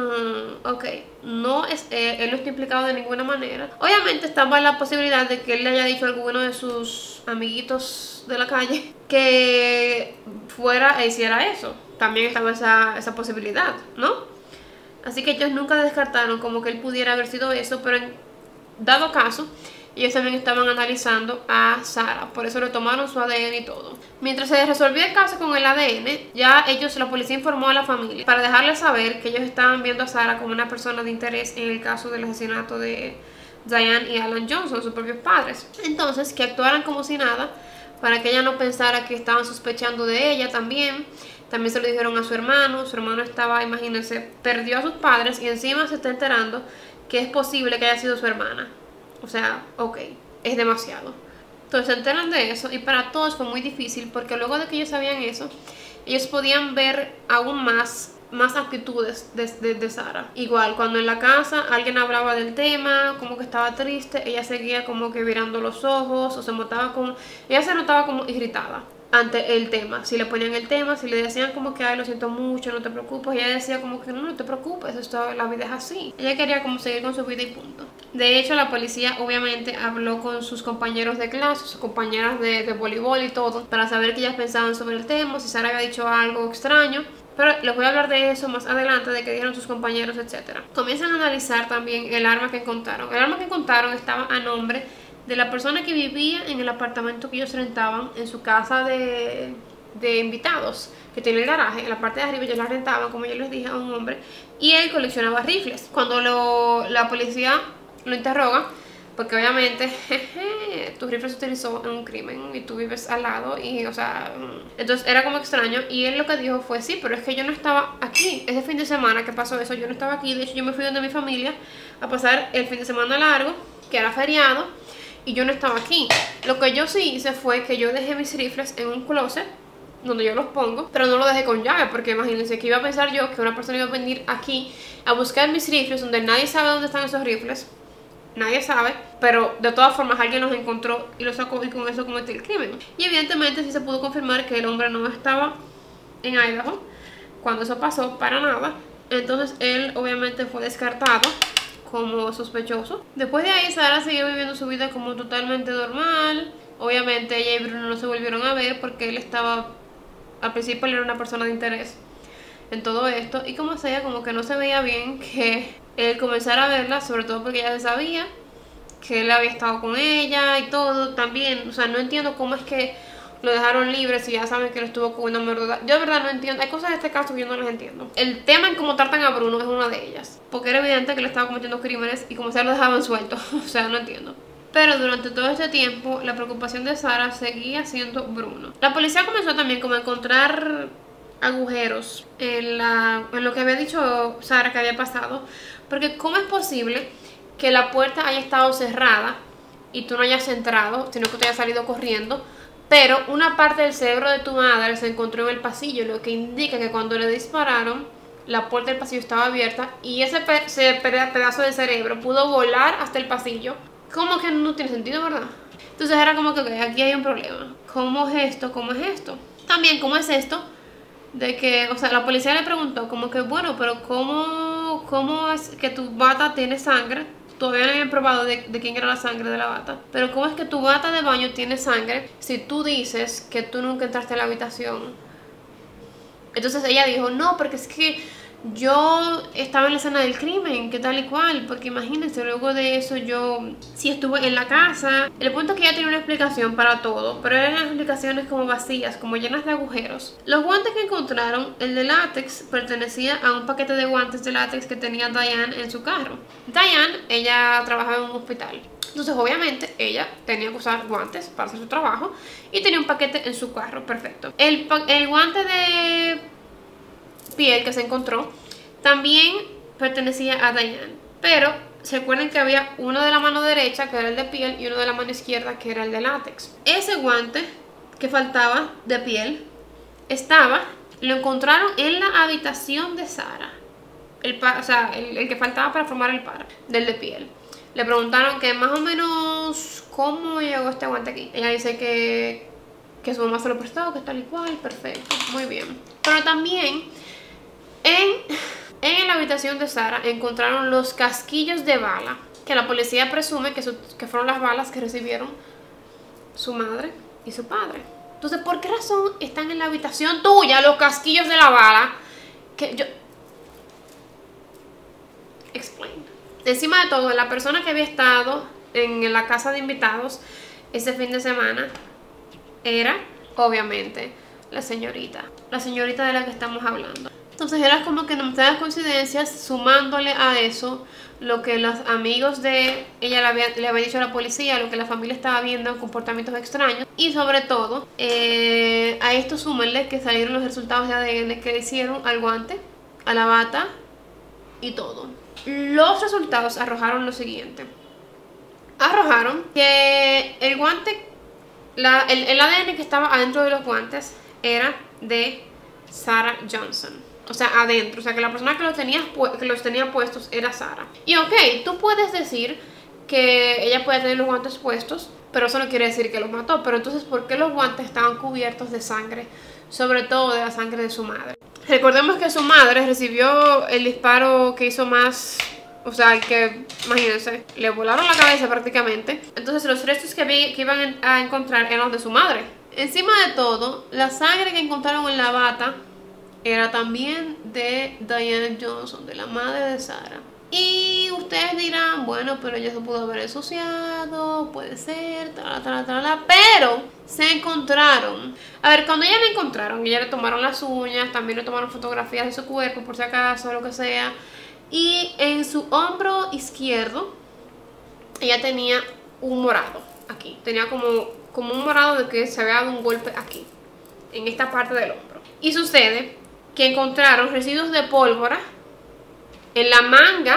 ok, él no está implicado de ninguna manera. Obviamente estaba la posibilidad de que él le haya dicho a alguno de sus amiguitos de la calle que fuera e hiciera eso. También estaba esa posibilidad, ¿no? Así que ellos nunca descartaron como que él pudiera haber sido eso, pero en dado caso, ellos también estaban analizando a Sara, por eso le tomaron su ADN y todo. Mientras se resolvía el caso con el ADN, ya la policía informó a la familia para dejarles saber que ellos estaban viendo a Sara como una persona de interés en el caso del asesinato de Diane y Alan Johnson, sus propios padres. Entonces, que actuaran como si nada, para que ella no pensara que estaban sospechando de ella también. También se lo dijeron a su hermano estaba, imagínense, perdió a sus padres y encima se está enterando que es posible que haya sido su hermana. O sea, ok, es demasiado. Entonces se enteran de eso y para todos fue muy difícil porque luego de que ellos sabían eso, ellos podían ver aún más actitudes de Sara. Igual, cuando en la casa alguien hablaba del tema, como que estaba triste, ella seguía como que virando los ojos o ella se notaba como irritada ante el tema. Si le ponían el tema, si le decían como que ay, lo siento mucho, no te preocupes, ella decía como que no te preocupes, la vida es así. Ella quería como seguir con su vida y punto. De hecho, la policía obviamente habló con sus compañeros de clase, sus compañeras de voleibol y todo, para saber qué ellas pensaban sobre el tema, si Sara había dicho algo extraño. Pero les voy a hablar de eso más adelante, de qué dijeron sus compañeros, etc. Comienzan a analizar también el arma que encontraron. El arma que encontraron estaba a nombre de la persona que vivía en el apartamento que ellos rentaban en su casa de invitados, que tiene el garaje. En la parte de arriba ellos la rentaban, como yo les dije, a un hombre, y él coleccionaba rifles. Cuando la policía lo interroga, porque obviamente tu rifle se utilizó en un crimen y tú vives al lado y, o sea, entonces era como extraño. Y él lo que dijo fue, sí, pero es que yo no estaba aquí ese fin de semana que pasó eso, yo no estaba aquí. De hecho, yo me fui donde mi familia a pasar el fin de semana largo, que era feriado, y yo no estaba aquí. Lo que yo sí hice fue que yo dejé mis rifles en un closet donde yo los pongo, pero no lo dejé con llave, porque imagínense que iba a pensar yo que una persona iba a venir aquí a buscar mis rifles donde nadie sabe dónde están esos rifles. Nadie sabe, pero de todas formas alguien los encontró y los sacó y con eso cometió el crimen. Y evidentemente sí se pudo confirmar que el hombre no estaba en Idaho cuando eso pasó, para nada. Entonces él obviamente fue descartado como sospechoso. Después de ahí Sara siguió viviendo su vida como totalmente normal. Obviamente ella y Bruno no se volvieron a ver porque él estaba, al principio él era una persona de interés en todo esto, y como sea, como que no se veía bien que él comenzara a verla, sobre todo porque ella se sabía que él había estado con ella y todo también. O sea, no entiendo cómo es que lo dejaron libre si ya saben que él estuvo con una menor de edad. Yo de verdad no entiendo, hay cosas de este caso que yo no las entiendo. El tema en cómo tratan a Bruno es una de ellas, porque era evidente que él estaba cometiendo crímenes y como sea lo dejaban suelto. O sea, no entiendo. Pero durante todo este tiempo la preocupación de Sara seguía siendo Bruno. La policía comenzó también como a encontrar agujeros en lo que había dicho Sara que había pasado, porque ¿cómo es posible que la puerta haya estado cerrada y tú no hayas entrado, sino que te hayas salido corriendo, pero una parte del cerebro de tu madre se encontró en el pasillo, lo que indica que cuando le dispararon la puerta del pasillo estaba abierta y ese pedazo de cerebro pudo volar hasta el pasillo? Como que no tiene sentido, ¿verdad? Entonces era como que okay, aquí hay un problema. ¿Cómo es esto? ¿Cómo es esto? También, ¿cómo es esto? De que, o sea, la policía le preguntó como que, bueno, pero ¿cómo es que tu bata tiene sangre? Todavía no habían probado de quién era la sangre de la bata. Pero ¿cómo es que tu bata de baño tiene sangre si tú dices que tú nunca entraste a la habitación? Entonces ella dijo, no, porque es que yo estaba en la escena del crimen, que tal y cual, porque imagínense, luego de eso yo sí estuve en la casa. El punto es que ella tenía una explicación para todo, pero eran explicaciones como vacías, como llenas de agujeros. Los guantes que encontraron, el de látex, pertenecía a un paquete de guantes de látex que tenía Diane en su carro. Diane, ella trabajaba en un hospital. Entonces obviamente ella tenía que usar guantes para hacer su trabajo y tenía un paquete en su carro, perfecto. El guante de piel que se encontró también pertenecía a Diane, pero se acuerdan que había uno de la mano derecha que era el de piel y uno de la mano izquierda que era el de látex. Ese guante que faltaba de piel lo encontraron en la habitación de Sarah, el que faltaba para formar el par del de piel. Le preguntaron que más o menos cómo llegó este guante aquí. Ella dice que su mamá se lo prestó, que es tal y cual, perfecto, muy bien. Pero también en la habitación de Sarah encontraron los casquillos de bala, que la policía presume que fueron las balas que recibieron su madre y su padre. Entonces, ¿por qué razón están en la habitación tuya los casquillos de la bala? Explain. Encima de todo, la persona que había estado en la casa de invitados ese fin de semana era, obviamente, la señorita de la que estamos hablando. Entonces era como que demasiadas coincidencias, sumándole a eso lo que los amigos de ella le habían dicho a la policía, lo que la familia estaba viendo, comportamientos extraños. Y sobre todo, a esto súmenle que salieron los resultados de ADN que le hicieron al guante, a la bata y todo. Los resultados arrojaron lo siguiente. Arrojaron que el guante, el ADN que estaba adentro de los guantes era de Sarah Johnson. O sea, adentro. O sea, que la persona que los tenía puestos era Sarah. Y ok, tú puedes decir que ella puede tener los guantes puestos, pero eso no quiere decir que los mató. Pero entonces, ¿por qué los guantes estaban cubiertos de sangre? Sobre todo de la sangre de su madre. Recordemos que su madre recibió el disparo que hizo más... O sea, que, imagínense, le volaron la cabeza prácticamente. Entonces los restos que iban a encontrar eran de su madre. Encima de todo, la sangre que encontraron en la bata era también de Diane Johnson, de la madre de Sarah. Y ustedes dirán, bueno, pero ella se pudo haber ensuciado, puede ser, pero se encontraron. A ver, cuando ella la encontraron, ella le tomaron las uñas, también le tomaron fotografías de su cuerpo, por si acaso, lo que sea. Y en su hombro izquierdo, ella tenía un morado aquí. Tenía como un morado de que se había dado un golpe aquí, en esta parte del hombro. Y sucede que encontraron residuos de pólvora en la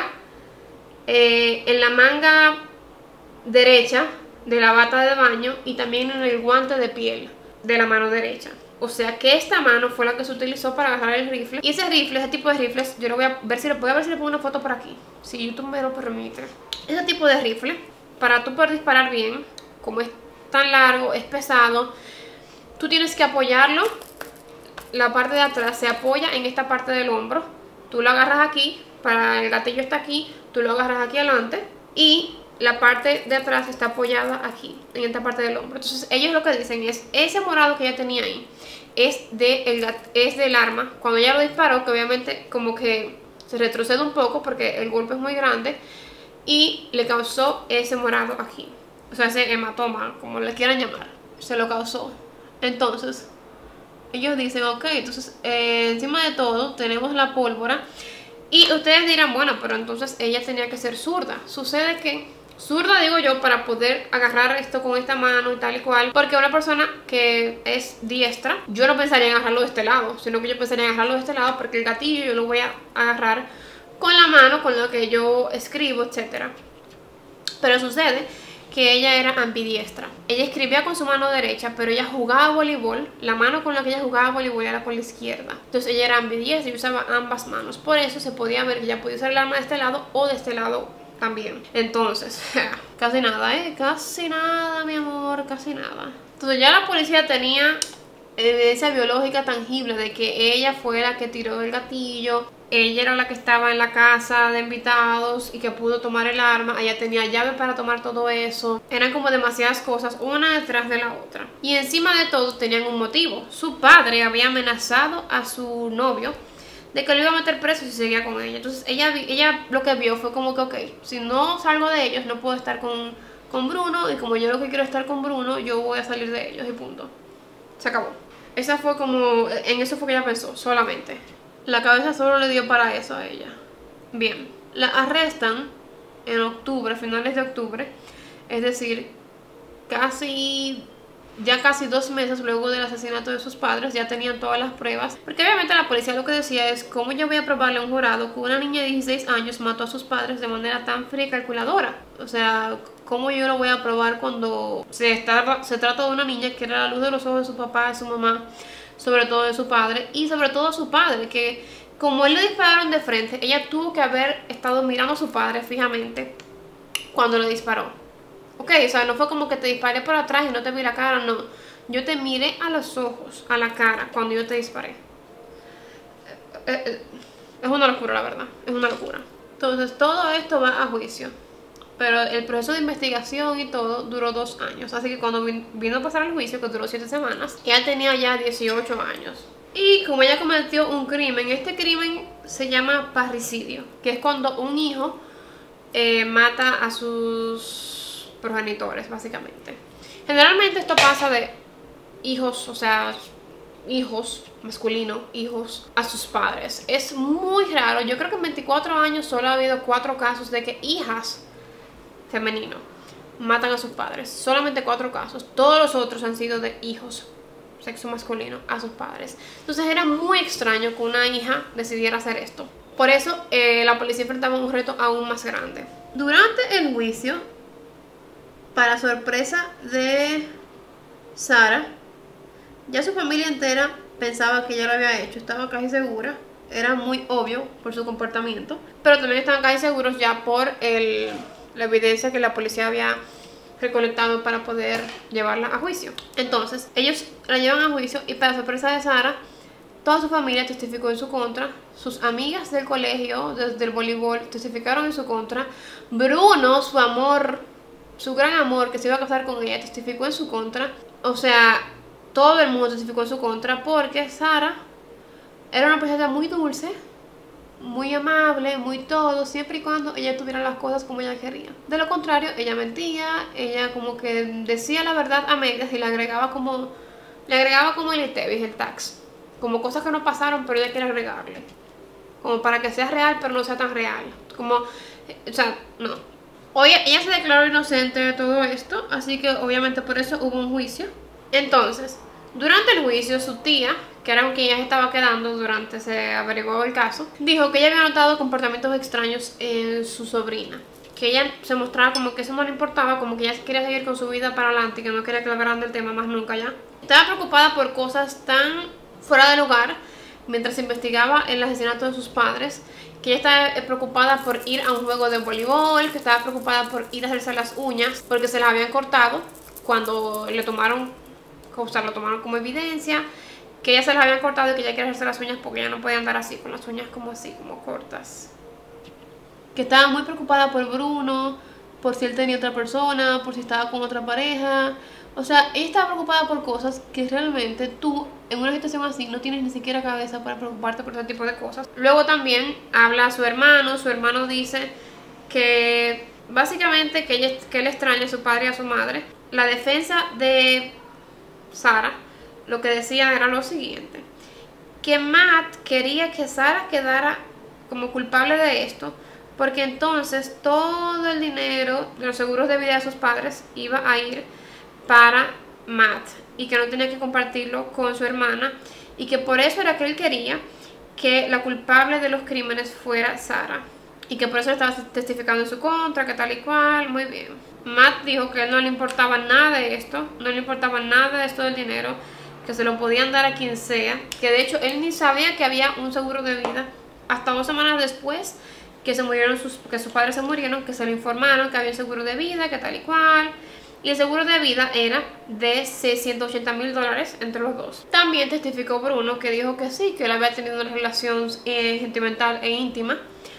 manga derecha de la bata de baño y también en el guante de piel de la mano derecha. O sea que esta mano fue la que se utilizó para agarrar el rifle. Y ese tipo de rifles, yo lo voy a ver si le pongo una foto por aquí, si YouTube me lo permite. Ese tipo de rifle, para tú poder disparar bien, como es tan largo, es pesado, tú tienes que apoyarlo. La parte de atrás se apoya en esta parte del hombro. Tú lo agarras aquí, el gatillo está aquí, tú lo agarras aquí adelante y la parte de atrás está apoyada aquí, en esta parte del hombro. Entonces ellos lo que dicen es, ese morado que ella tenía ahí es del arma. Cuando ella lo disparó, que obviamente como que se retrocede un poco porque el golpe es muy grande y le causó ese morado aquí. O sea, ese hematoma, como le quieran llamar, se lo causó. Entonces ellos dicen, ok, entonces encima de todo tenemos la pólvora. Y ustedes dirán, bueno, pero entonces ella tenía que ser zurda. Sucede que, zurda digo yo, para poder agarrar esto con esta mano y tal y cual. Porque una persona que es diestra, yo no pensaría en agarrarlo de este lado, sino que yo pensaría en agarrarlo de este lado porque el gatillo yo lo voy a agarrar con la mano, con lo que yo escribo, etc. Pero sucede que ella era ambidiestra. Ella escribía con su mano derecha, pero ella jugaba voleibol. La mano con la que ella jugaba voleibol era con la izquierda. Entonces ella era ambidiestra y usaba ambas manos. Por eso se podía ver que ella podía usar el arma de este lado o de este lado también. Entonces, casi nada, casi nada, mi amor, casi nada. Entonces ya la policía tenía evidencia biológica tangible de que ella fue la que tiró el gatillo. Ella era la que estaba en la casa de invitados y que pudo tomar el arma. Ella tenía llave para tomar todo eso. Eran como demasiadas cosas, una detrás de la otra. Y encima de todo tenían un motivo. Su padre había amenazado a su novio de que lo iba a meter preso si seguía con ella. Entonces ella lo que vio fue como que, ok, si no salgo de ellos, no puedo estar con Bruno, y como yo lo que quiero es estar con Bruno, yo voy a salir de ellos y punto. Se acabó. Esa fue como, en eso fue que ella pensó, solamente. La cabeza solo le dio para eso a ella. Bien, la arrestan en octubre, finales de octubre, es decir, ya casi 2 meses luego del asesinato de sus padres. Ya tenían todas las pruebas, porque obviamente la policía lo que decía es: ¿cómo yo voy a probarle a un jurado que una niña de 16 años mató a sus padres de manera tan fría y calculadora? O sea, ¿cómo yo lo voy a probar cuando se trata de una niña que era la luz de los ojos de su papá, de su mamá, sobre todo de su padre, y sobre todo de su padre, que como él le dispararon de frente, ella tuvo que haber estado mirando a su padre fijamente cuando le disparó? Ok, o sea, no fue como que te disparé por atrás y no te vi la cara, no. Yo te miré a los ojos, a la cara, cuando yo te disparé. Es una locura, la verdad. Es una locura. Entonces, todo esto va a juicio. Pero el proceso de investigación y todo duró 2 años. Así que cuando vino a pasar el juicio, que duró 7 semanas, ella tenía ya 18 años. Y como ella cometió un crimen, este crimen se llama parricidio, que es cuando un hijo mata a sus progenitores, básicamente. Generalmente esto pasa de hijos, o sea, hijos masculinos, hijos a sus padres. Es muy raro. Yo creo que en 24 años solo ha habido 4 casos de que hijas femeninos matan a sus padres. Solamente 4 casos. Todos los otros han sido de hijos sexo masculino a sus padres. Entonces era muy extraño que una hija decidiera hacer esto. Por eso la policía enfrentaba un reto aún más grande. Durante el juicio, para sorpresa de Sarah, ya su familia entera pensaba que ella lo había hecho. Estaba casi segura. Era muy obvio por su comportamiento. Pero también estaban casi seguros ya por la evidencia que la policía había recolectado para poder llevarla a juicio. Entonces, ellos la llevan a juicio y, para sorpresa de Sarah, toda su familia testificó en su contra. Sus amigas del colegio, desde el voleibol, testificaron en su contra. Bruno, su amor, su gran amor, que se iba a casar con ella, testificó en su contra. O sea, todo el mundo testificó en su contra, porque Sarah era una persona muy dulce, muy amable, muy todo, siempre y cuando ella tuviera las cosas como ella quería. De lo contrario, ella mentía, ella como que decía la verdad a medias y le agregaba como el ITEVIS, el tax, como cosas que no pasaron, pero ella quiere agregarle, como para que sea real, pero no sea tan real, como, o sea, no. Hoy ella se declaró inocente de todo esto, así que obviamente por eso hubo un juicio. Entonces, durante el juicio, su tía, que era con quien ella estaba quedando durante se averiguó el caso, dijo que ella había notado comportamientos extraños en su sobrina, que ella se mostraba como que eso no le importaba, como que ella quería seguir con su vida para adelante y que no quería que hablaran del tema más nunca ya. Estaba preocupada por cosas tan fuera de lugar mientras se investigaba el asesinato de sus padres, que ella estaba preocupada por ir a un juego de voleibol, que estaba preocupada por ir a hacerse las uñas porque se las habían cortado cuando le tomaron, o sea, lo tomaron como evidencia, que ella se las habían cortado y que ella quería hacerse las uñas porque ella no podía andar así, con las uñas como así, como cortas. Que estaba muy preocupada por Bruno, por si él tenía otra persona, por si estaba con otra pareja. O sea, ella estaba preocupada por cosas que realmente tú, en una situación así, no tienes ni siquiera cabeza para preocuparte por ese tipo de cosas. Luego también habla su hermano dice que básicamente que él extraña a su padre y a su madre. La defensa de Sarah lo que decía era lo siguiente: que Matt quería que Sarah quedara como culpable de esto, porque entonces todo el dinero de los seguros de vida de sus padres iba a ir para Matt y que no tenía que compartirlo con su hermana, y que por eso era que él quería que la culpable de los crímenes fuera Sarah, y que por eso estaba testificando en su contra, que tal y cual. Muy bien. Matt dijo que a él no le importaba nada de esto, no le importaba nada de esto del dinero, que se lo podían dar a quien sea, que de hecho él ni sabía que había un seguro de vida hasta 2 semanas después que sus padres se murieron, que se le informaron que había un seguro de vida, que tal y cual. Y el seguro de vida era de $680,000 entre los dos. También testificó Bruno, que dijo que sí, que él había tenido una relación sentimental e íntima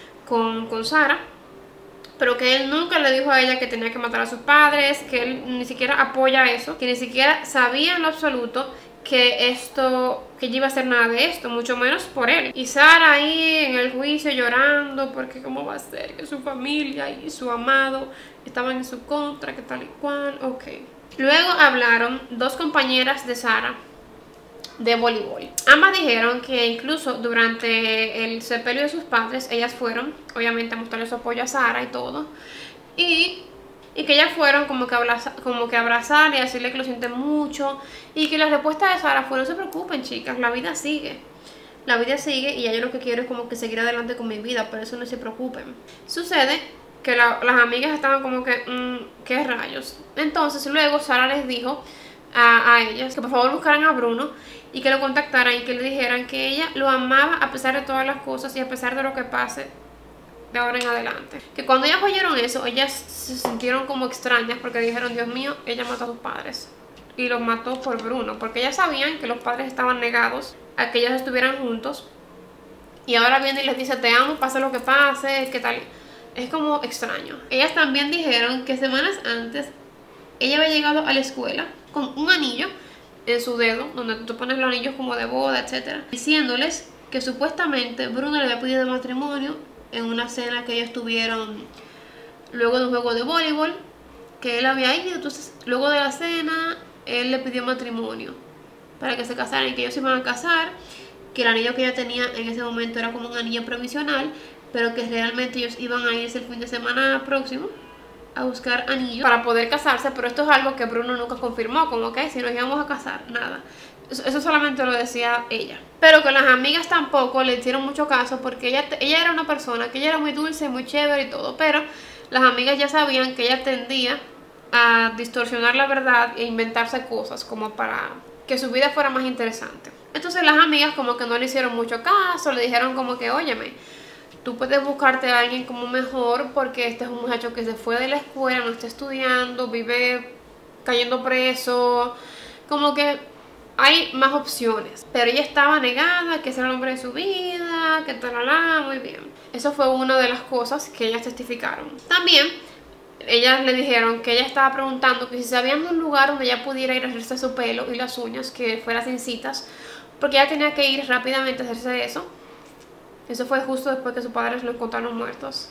con Sarah, pero que él nunca le dijo a ella que tenía que matar a sus padres, que él ni siquiera apoya eso, que ni siquiera sabía en lo absoluto que ella iba a hacer nada de esto, mucho menos por él. Y Sara ahí en el juicio llorando porque cómo va a ser que su familia y su amado estaban en su contra, que tal y cual, ok. Luego hablaron dos compañeras de Sara de voleibol. Ambas dijeron que incluso durante el sepelio de sus padres, ellas fueron, obviamente, a mostrarle su apoyo a Sara y todo. Y que ellas fueron como que abrazar y decirle que lo sienten mucho. Y que la respuesta de Sara fue: no se preocupen, chicas, la vida sigue. La vida sigue y ya yo lo que quiero es como que seguir adelante con mi vida, por eso no se preocupen. Sucede que las amigas estaban como que, ¿qué rayos? Entonces luego Sara les dijo a ellas que por favor buscaran a Bruno y que lo contactaran y que le dijeran que ella lo amaba a pesar de todas las cosas y a pesar de lo que pase de ahora en adelante. Que cuando ellas oyeron eso, ellas se sintieron como extrañas porque dijeron: Dios mío, ella mató a sus padres. Y los mató por Bruno, porque ellas sabían que los padres estaban negados a que ellas estuvieran juntos. Y ahora viene y les dice: te amo, pase lo que pase, ¿qué tal? Es como extraño. Ellas también dijeron que semanas antes ella había llegado a la escuela con un anillo en su dedo, donde tú pones los anillos como de boda, etc., diciéndoles que supuestamente Bruno le había pedido matrimonio en una cena que ellos tuvieron luego de un juego de voleibol, que él había ido. Entonces luego de la cena él le pidió matrimonio para que se casaran y que ellos se iban a casar, que el anillo que ella tenía en ese momento era como un anillo provisional, pero que realmente ellos iban a irse el fin de semana próximo a buscar anillos para poder casarse. Pero esto es algo que Bruno nunca confirmó, como que si nos íbamos a casar, nada. Eso solamente lo decía ella. Pero que las amigas tampoco le hicieron mucho caso, porque ella era una persona que ella era muy dulce, muy chévere y todo, pero las amigas ya sabían que ella tendía a distorsionar la verdad e inventarse cosas como para que su vida fuera más interesante. Entonces las amigas como que no le hicieron mucho caso, le dijeron como que: óyeme, tú puedes buscarte a alguien como mejor, porque este es un muchacho que se fue de la escuela, no está estudiando, vive cayendo preso, como que hay más opciones. Pero ella estaba negada, que ese era el hombre de su vida, que talala, muy bien. Eso fue una de las cosas que ellas testificaron. También ellas le dijeron que ella estaba preguntando que si sabían de un lugar donde ella pudiera ir a hacerse su pelo y las uñas, que fuera sin citas, porque ella tenía que ir rápidamente a hacerse eso. Eso fue justo después que sus padres los encontraron muertos.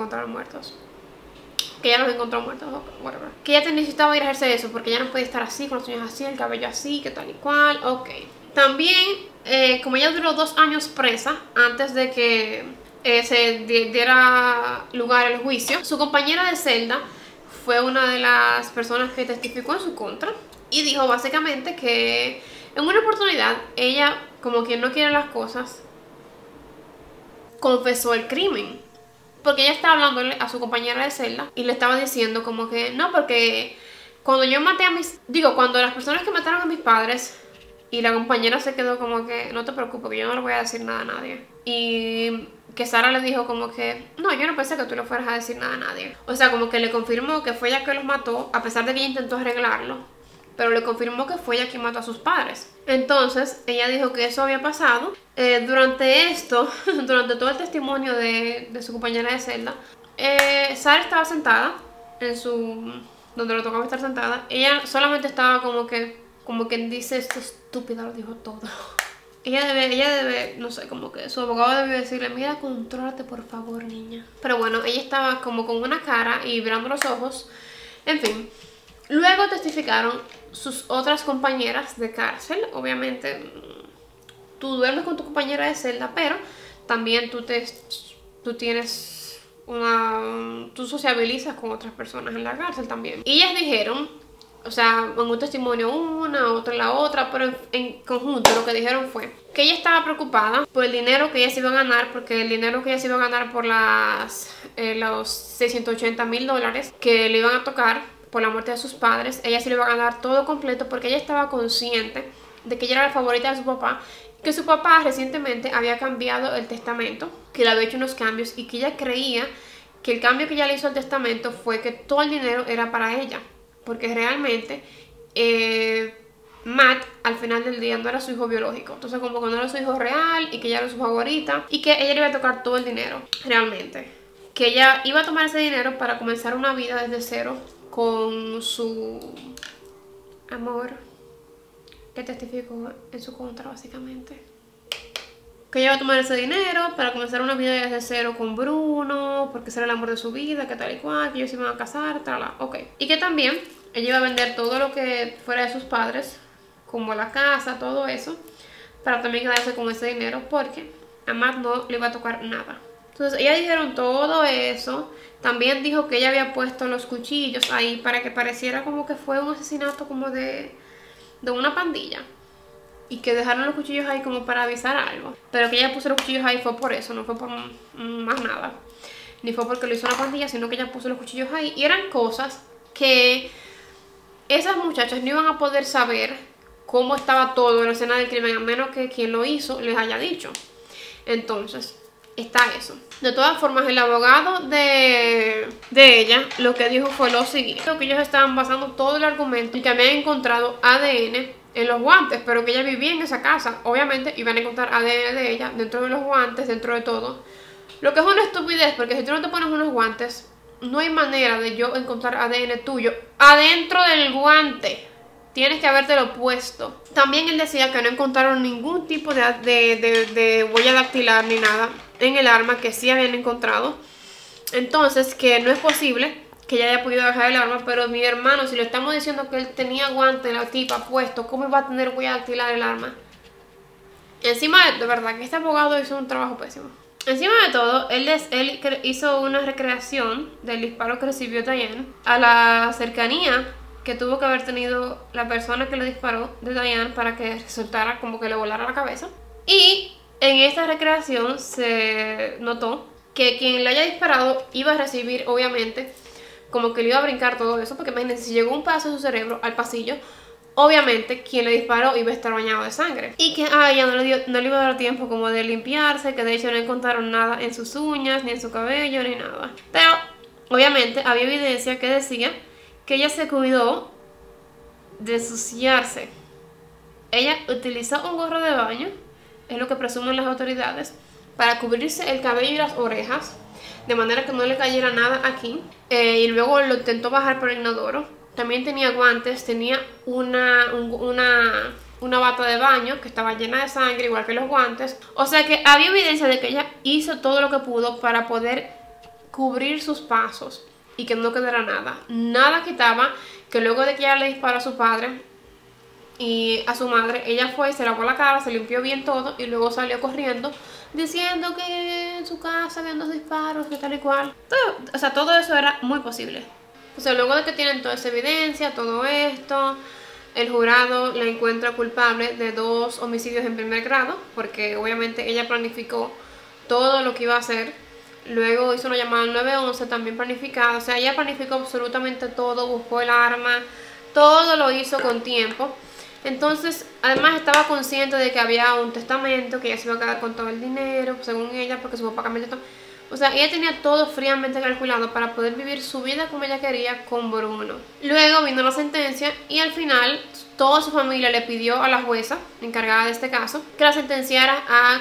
Que ella los encontró muertos, whatever. Que ella necesitaba ir a hacerse eso porque ella no podía estar así, con los uñas así, el cabello así, que tal y cual, ok. También, como ella duró 2 años presa antes de que se diera lugar al juicio, su compañera de celda fue una de las personas que testificó en su contra y dijo básicamente que en una oportunidad ella, como quien no quiere las cosas, confesó el crimen. Porque ella estaba hablándole a su compañera de celda y le estaba diciendo como que no, porque cuando yo maté a cuando las personas que mataron a mis padres, y la compañera se quedó como que: no te preocupes, que yo no le voy a decir nada a nadie. Y que Sara le dijo como que: no, yo no pensé que tú le fueras a decir nada a nadie. O sea, como que le confirmó que fue ella que los mató, a pesar de que ella intentó arreglarlo, pero le confirmó que fue ella quien mató a sus padres. Entonces ella dijo que eso había pasado. Durante todo el testimonio de su compañera de celda, Sara estaba sentada donde le tocaba estar sentada. Ella solamente estaba como quien dice: esta estúpida lo dijo todo. Ella debe, no sé, como que su abogado debió decirle: mira, contrólate por favor, niña. Pero bueno, ella estaba como con una cara y mirando los ojos. En fin. Luego testificaron sus otras compañeras de cárcel. Obviamente tú duermes con tu compañera de celda, pero también tú sociabilizas con otras personas en la cárcel también. Y ellas dijeron, o sea, en un testimonio una, otra en la otra, pero en conjunto lo que dijeron fue que ella estaba preocupada por el dinero que ella se iba a ganar, porque el dinero que ella se iba a ganar por los $680,000 que le iban a tocar por la muerte de sus padres, ella se le iba a ganar todo completo, porque ella estaba consciente de que ella era la favorita de su papá, que su papá recientemente había cambiado el testamento, que le había hecho unos cambios, y que ella creía que el cambio que ella le hizo al testamento fue que todo el dinero era para ella, porque realmente Matt al final del día no era su hijo biológico. Entonces como que no era su hijo real y que ella era su favorita y que ella le iba a tocar todo el dinero realmente, que ella iba a tomar ese dinero para comenzar una vida desde cero con su amor, que testificó en su contra, básicamente. Que ella va a tomar ese dinero para comenzar una vida desde cero con Bruno, porque será el amor de su vida, que tal y cual, que ellos se iban a casar, tal, ok. Y que también ella iba a vender todo lo que fuera de sus padres, como la casa, todo eso, para también quedarse con ese dinero, porque a Matt no le iba a tocar nada. Entonces ellas dijeron todo eso. También dijo que ella había puesto los cuchillos ahí para que pareciera como que fue un asesinato como de una pandilla. Y que dejaron los cuchillos ahí como para avisar algo. Pero que ella puso los cuchillos ahí fue por eso, no fue por más nada. Ni fue porque lo hizo una pandilla, sino que ella puso los cuchillos ahí. Y eran cosas que esas muchachas no iban a poder saber cómo estaba todo en la escena del crimen, a menos que quien lo hizo les haya dicho. Entonces, está eso. De todas formas, el abogado de ella lo que dijo fue lo siguiente: que ellos estaban basando todo el argumento y que habían encontrado ADN en los guantes, pero que ella vivía en esa casa. Obviamente iban a encontrar ADN de ella dentro de los guantes, dentro de todo. Lo que es una estupidez, porque si tú no te pones unos guantes, no hay manera de yo encontrar ADN tuyo adentro del guante. Tienes que habértelo puesto. También él decía que no encontraron ningún tipo de huella dactilar ni nada en el arma, que sí habían encontrado. Entonces, que no es posible que ella haya podido dejar el arma. Pero mi hermano, si le estamos diciendo que él tenía guante en la tipa puesto, ¿cómo iba a tener huella dactilar el arma? Encima de verdad que este abogado hizo un trabajo pésimo. Encima de todo, él hizo una recreación del disparo que recibió Diane a la cercanía que tuvo que haber tenido la persona que le disparó de Diane para que resultara como que le volara la cabeza. Y en esta recreación se notó que quien le haya disparado iba a recibir, obviamente, como que le iba a brincar todo eso, porque imagínense, si llegó un paso de su cerebro al pasillo, obviamente quien le disparó iba a estar bañado de sangre. Y que a ella no le iba a dar tiempo como de limpiarse, que de hecho no encontraron nada en sus uñas, ni en su cabello, ni nada. Pero obviamente había evidencia que decía que ella se cuidó de ensuciarse. Ella utilizó un gorro de baño, es lo que presumen las autoridades, para cubrirse el cabello y las orejas, de manera que no le cayera nada aquí. Y luego lo intentó bajar por el inodoro. También tenía guantes, tenía una bata de baño que estaba llena de sangre, igual que los guantes. O sea que había evidencia de que ella hizo todo lo que pudo para poder cubrir sus pasos y que no quedara nada. Nada quitaba que luego de que ella le disparó a su padre y a su madre, ella fue, se lavó la cara, se limpió bien todo y luego salió corriendo diciendo que en su casa habían 2 disparos, que tal y cual. O sea, todo eso era muy posible. O sea, luego de que tienen toda esa evidencia, todo esto, el jurado la encuentra culpable de 2 homicidios en primer grado, porque obviamente ella planificó todo lo que iba a hacer. Luego hizo una llamada al 911 también planificada. O sea, ella planificó absolutamente todo, buscó el arma, todo lo hizo con tiempo. Entonces, además estaba consciente de que había un testamento, que ella se iba a quedar con todo el dinero, según ella, porque su papá cambió todo. O sea, ella tenía todo fríamente calculado para poder vivir su vida como ella quería con Bruno. Luego vino la sentencia y al final toda su familia le pidió a la jueza encargada de este caso que la sentenciara a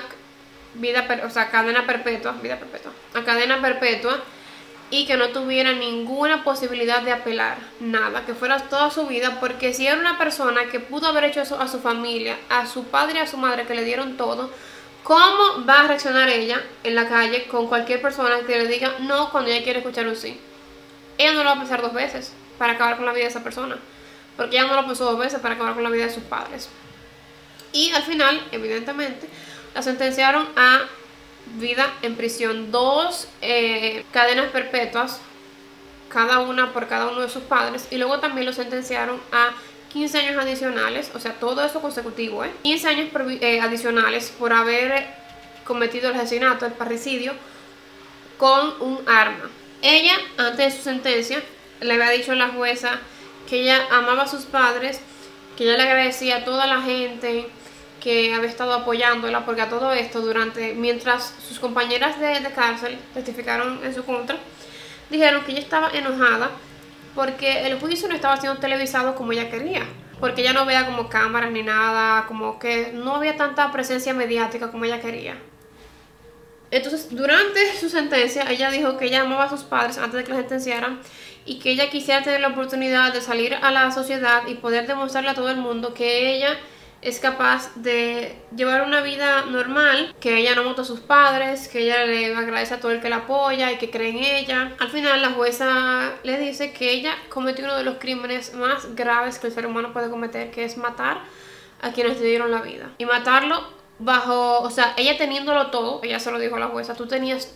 cadena perpetua, a cadena perpetua, y que no tuviera ninguna posibilidad de apelar, nada, que fuera toda su vida, porque si era una persona que pudo haber hecho eso a su familia, a su padre y a su madre, que le dieron todo, ¿cómo va a reaccionar ella en la calle con cualquier persona que le diga no cuando ella quiere escuchar un sí? Ella no lo va a pensar 2 veces para acabar con la vida de esa persona, porque ella no lo pensó 2 veces para acabar con la vida de sus padres. Y al final, evidentemente, la sentenciaron a vida en prisión, 2 cadenas perpetuas, cada una por cada uno de sus padres, y luego también lo sentenciaron a 15 años adicionales, o sea, todo eso consecutivo, 15 años adicionales por haber cometido el asesinato, el parricidio, con un arma. Ella, antes de su sentencia, le había dicho a la jueza que ella amaba a sus padres, que ella le agradecía a toda la gente que había estado apoyándola, porque a todo esto, mientras sus compañeras de cárcel testificaron en su contra, dijeron que ella estaba enojada porque el juicio no estaba siendo televisado como ella quería, porque ella no veía como cámaras ni nada, como que no había tanta presencia mediática como ella quería. Entonces, durante su sentencia, ella dijo que ella amaba a sus padres antes de que la sentenciaran y que ella quisiera tener la oportunidad de salir a la sociedad y poder demostrarle a todo el mundo que ella es capaz de llevar una vida normal, que ella no mató a sus padres, que ella le agradece a todo el que la apoya y que cree en ella. Al final la jueza le dice que ella cometió uno de los crímenes más graves que el ser humano puede cometer, que es matar a quienes le dieron la vida. Y matarlo bajo, o sea, ella teniéndolo todo, ella se lo dijo a la jueza, tú tenías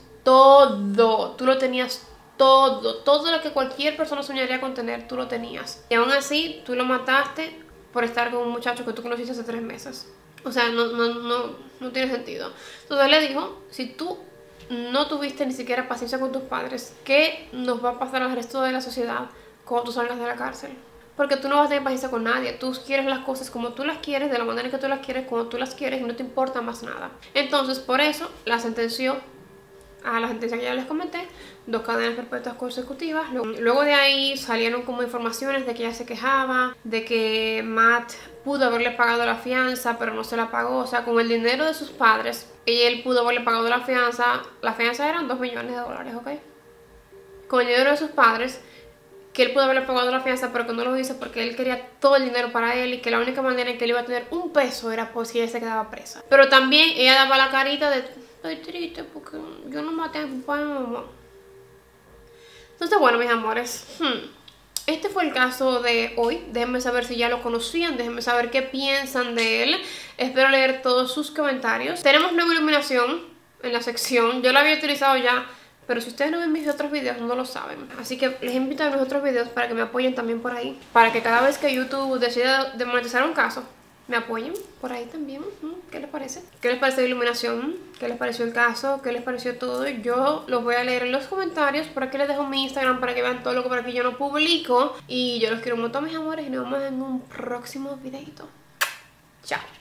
todo, tú lo tenías todo lo que cualquier persona soñaría con tener, tú lo tenías. Y aún así, tú lo mataste por estar con un muchacho que tú conociste hace 3 meses. O sea, no tiene sentido. Entonces le dijo, si tú no tuviste ni siquiera paciencia con tus padres, ¿qué nos va a pasar al resto de la sociedad cuando tú salgas de la cárcel? Porque tú no vas a tener paciencia con nadie. Tú quieres las cosas como tú las quieres, de la manera en que tú las quieres, cuando tú las quieres, y no te importa más nada. Entonces, por eso, la sentenció a la sentencia que ya les comenté, 2 cadenas perpetuas consecutivas. Luego de ahí salieron como informaciones de que ella se quejaba, de que Matt pudo haberle pagado la fianza, pero no se la pagó. O sea, con el dinero de sus padres, él pudo haberle pagado la fianza eran $2 millones, ¿ok? Con el dinero de sus padres, que él pudo haberle pagado la fianza, pero que no lo hizo porque él quería todo el dinero para él y que la única manera en que él iba a tener un peso era por si ella se quedaba presa. Pero también ella daba la carita de: estoy triste porque yo no maté a mi papá y mi mamá. Entonces, bueno, mis amores, este fue el caso de hoy. Déjenme saber si ya lo conocían, déjenme saber qué piensan de él. Espero leer todos sus comentarios. Tenemos nueva iluminación en la sección. Yo la había utilizado ya, pero si ustedes no ven mis otros videos no lo saben. Así que les invito a ver mis otros videos para que me apoyen también por ahí. Para que cada vez que YouTube decida demonetizar un caso, me apoyen por ahí también. ¿Qué les parece? ¿Qué les parece la iluminación? ¿Qué les pareció el caso? ¿Qué les pareció todo? Yo los voy a leer en los comentarios. Por aquí les dejo mi Instagram para que vean todo lo que por aquí yo no publico. Y yo los quiero un montón, mis amores, y nos vemos en un próximo videito. Chao.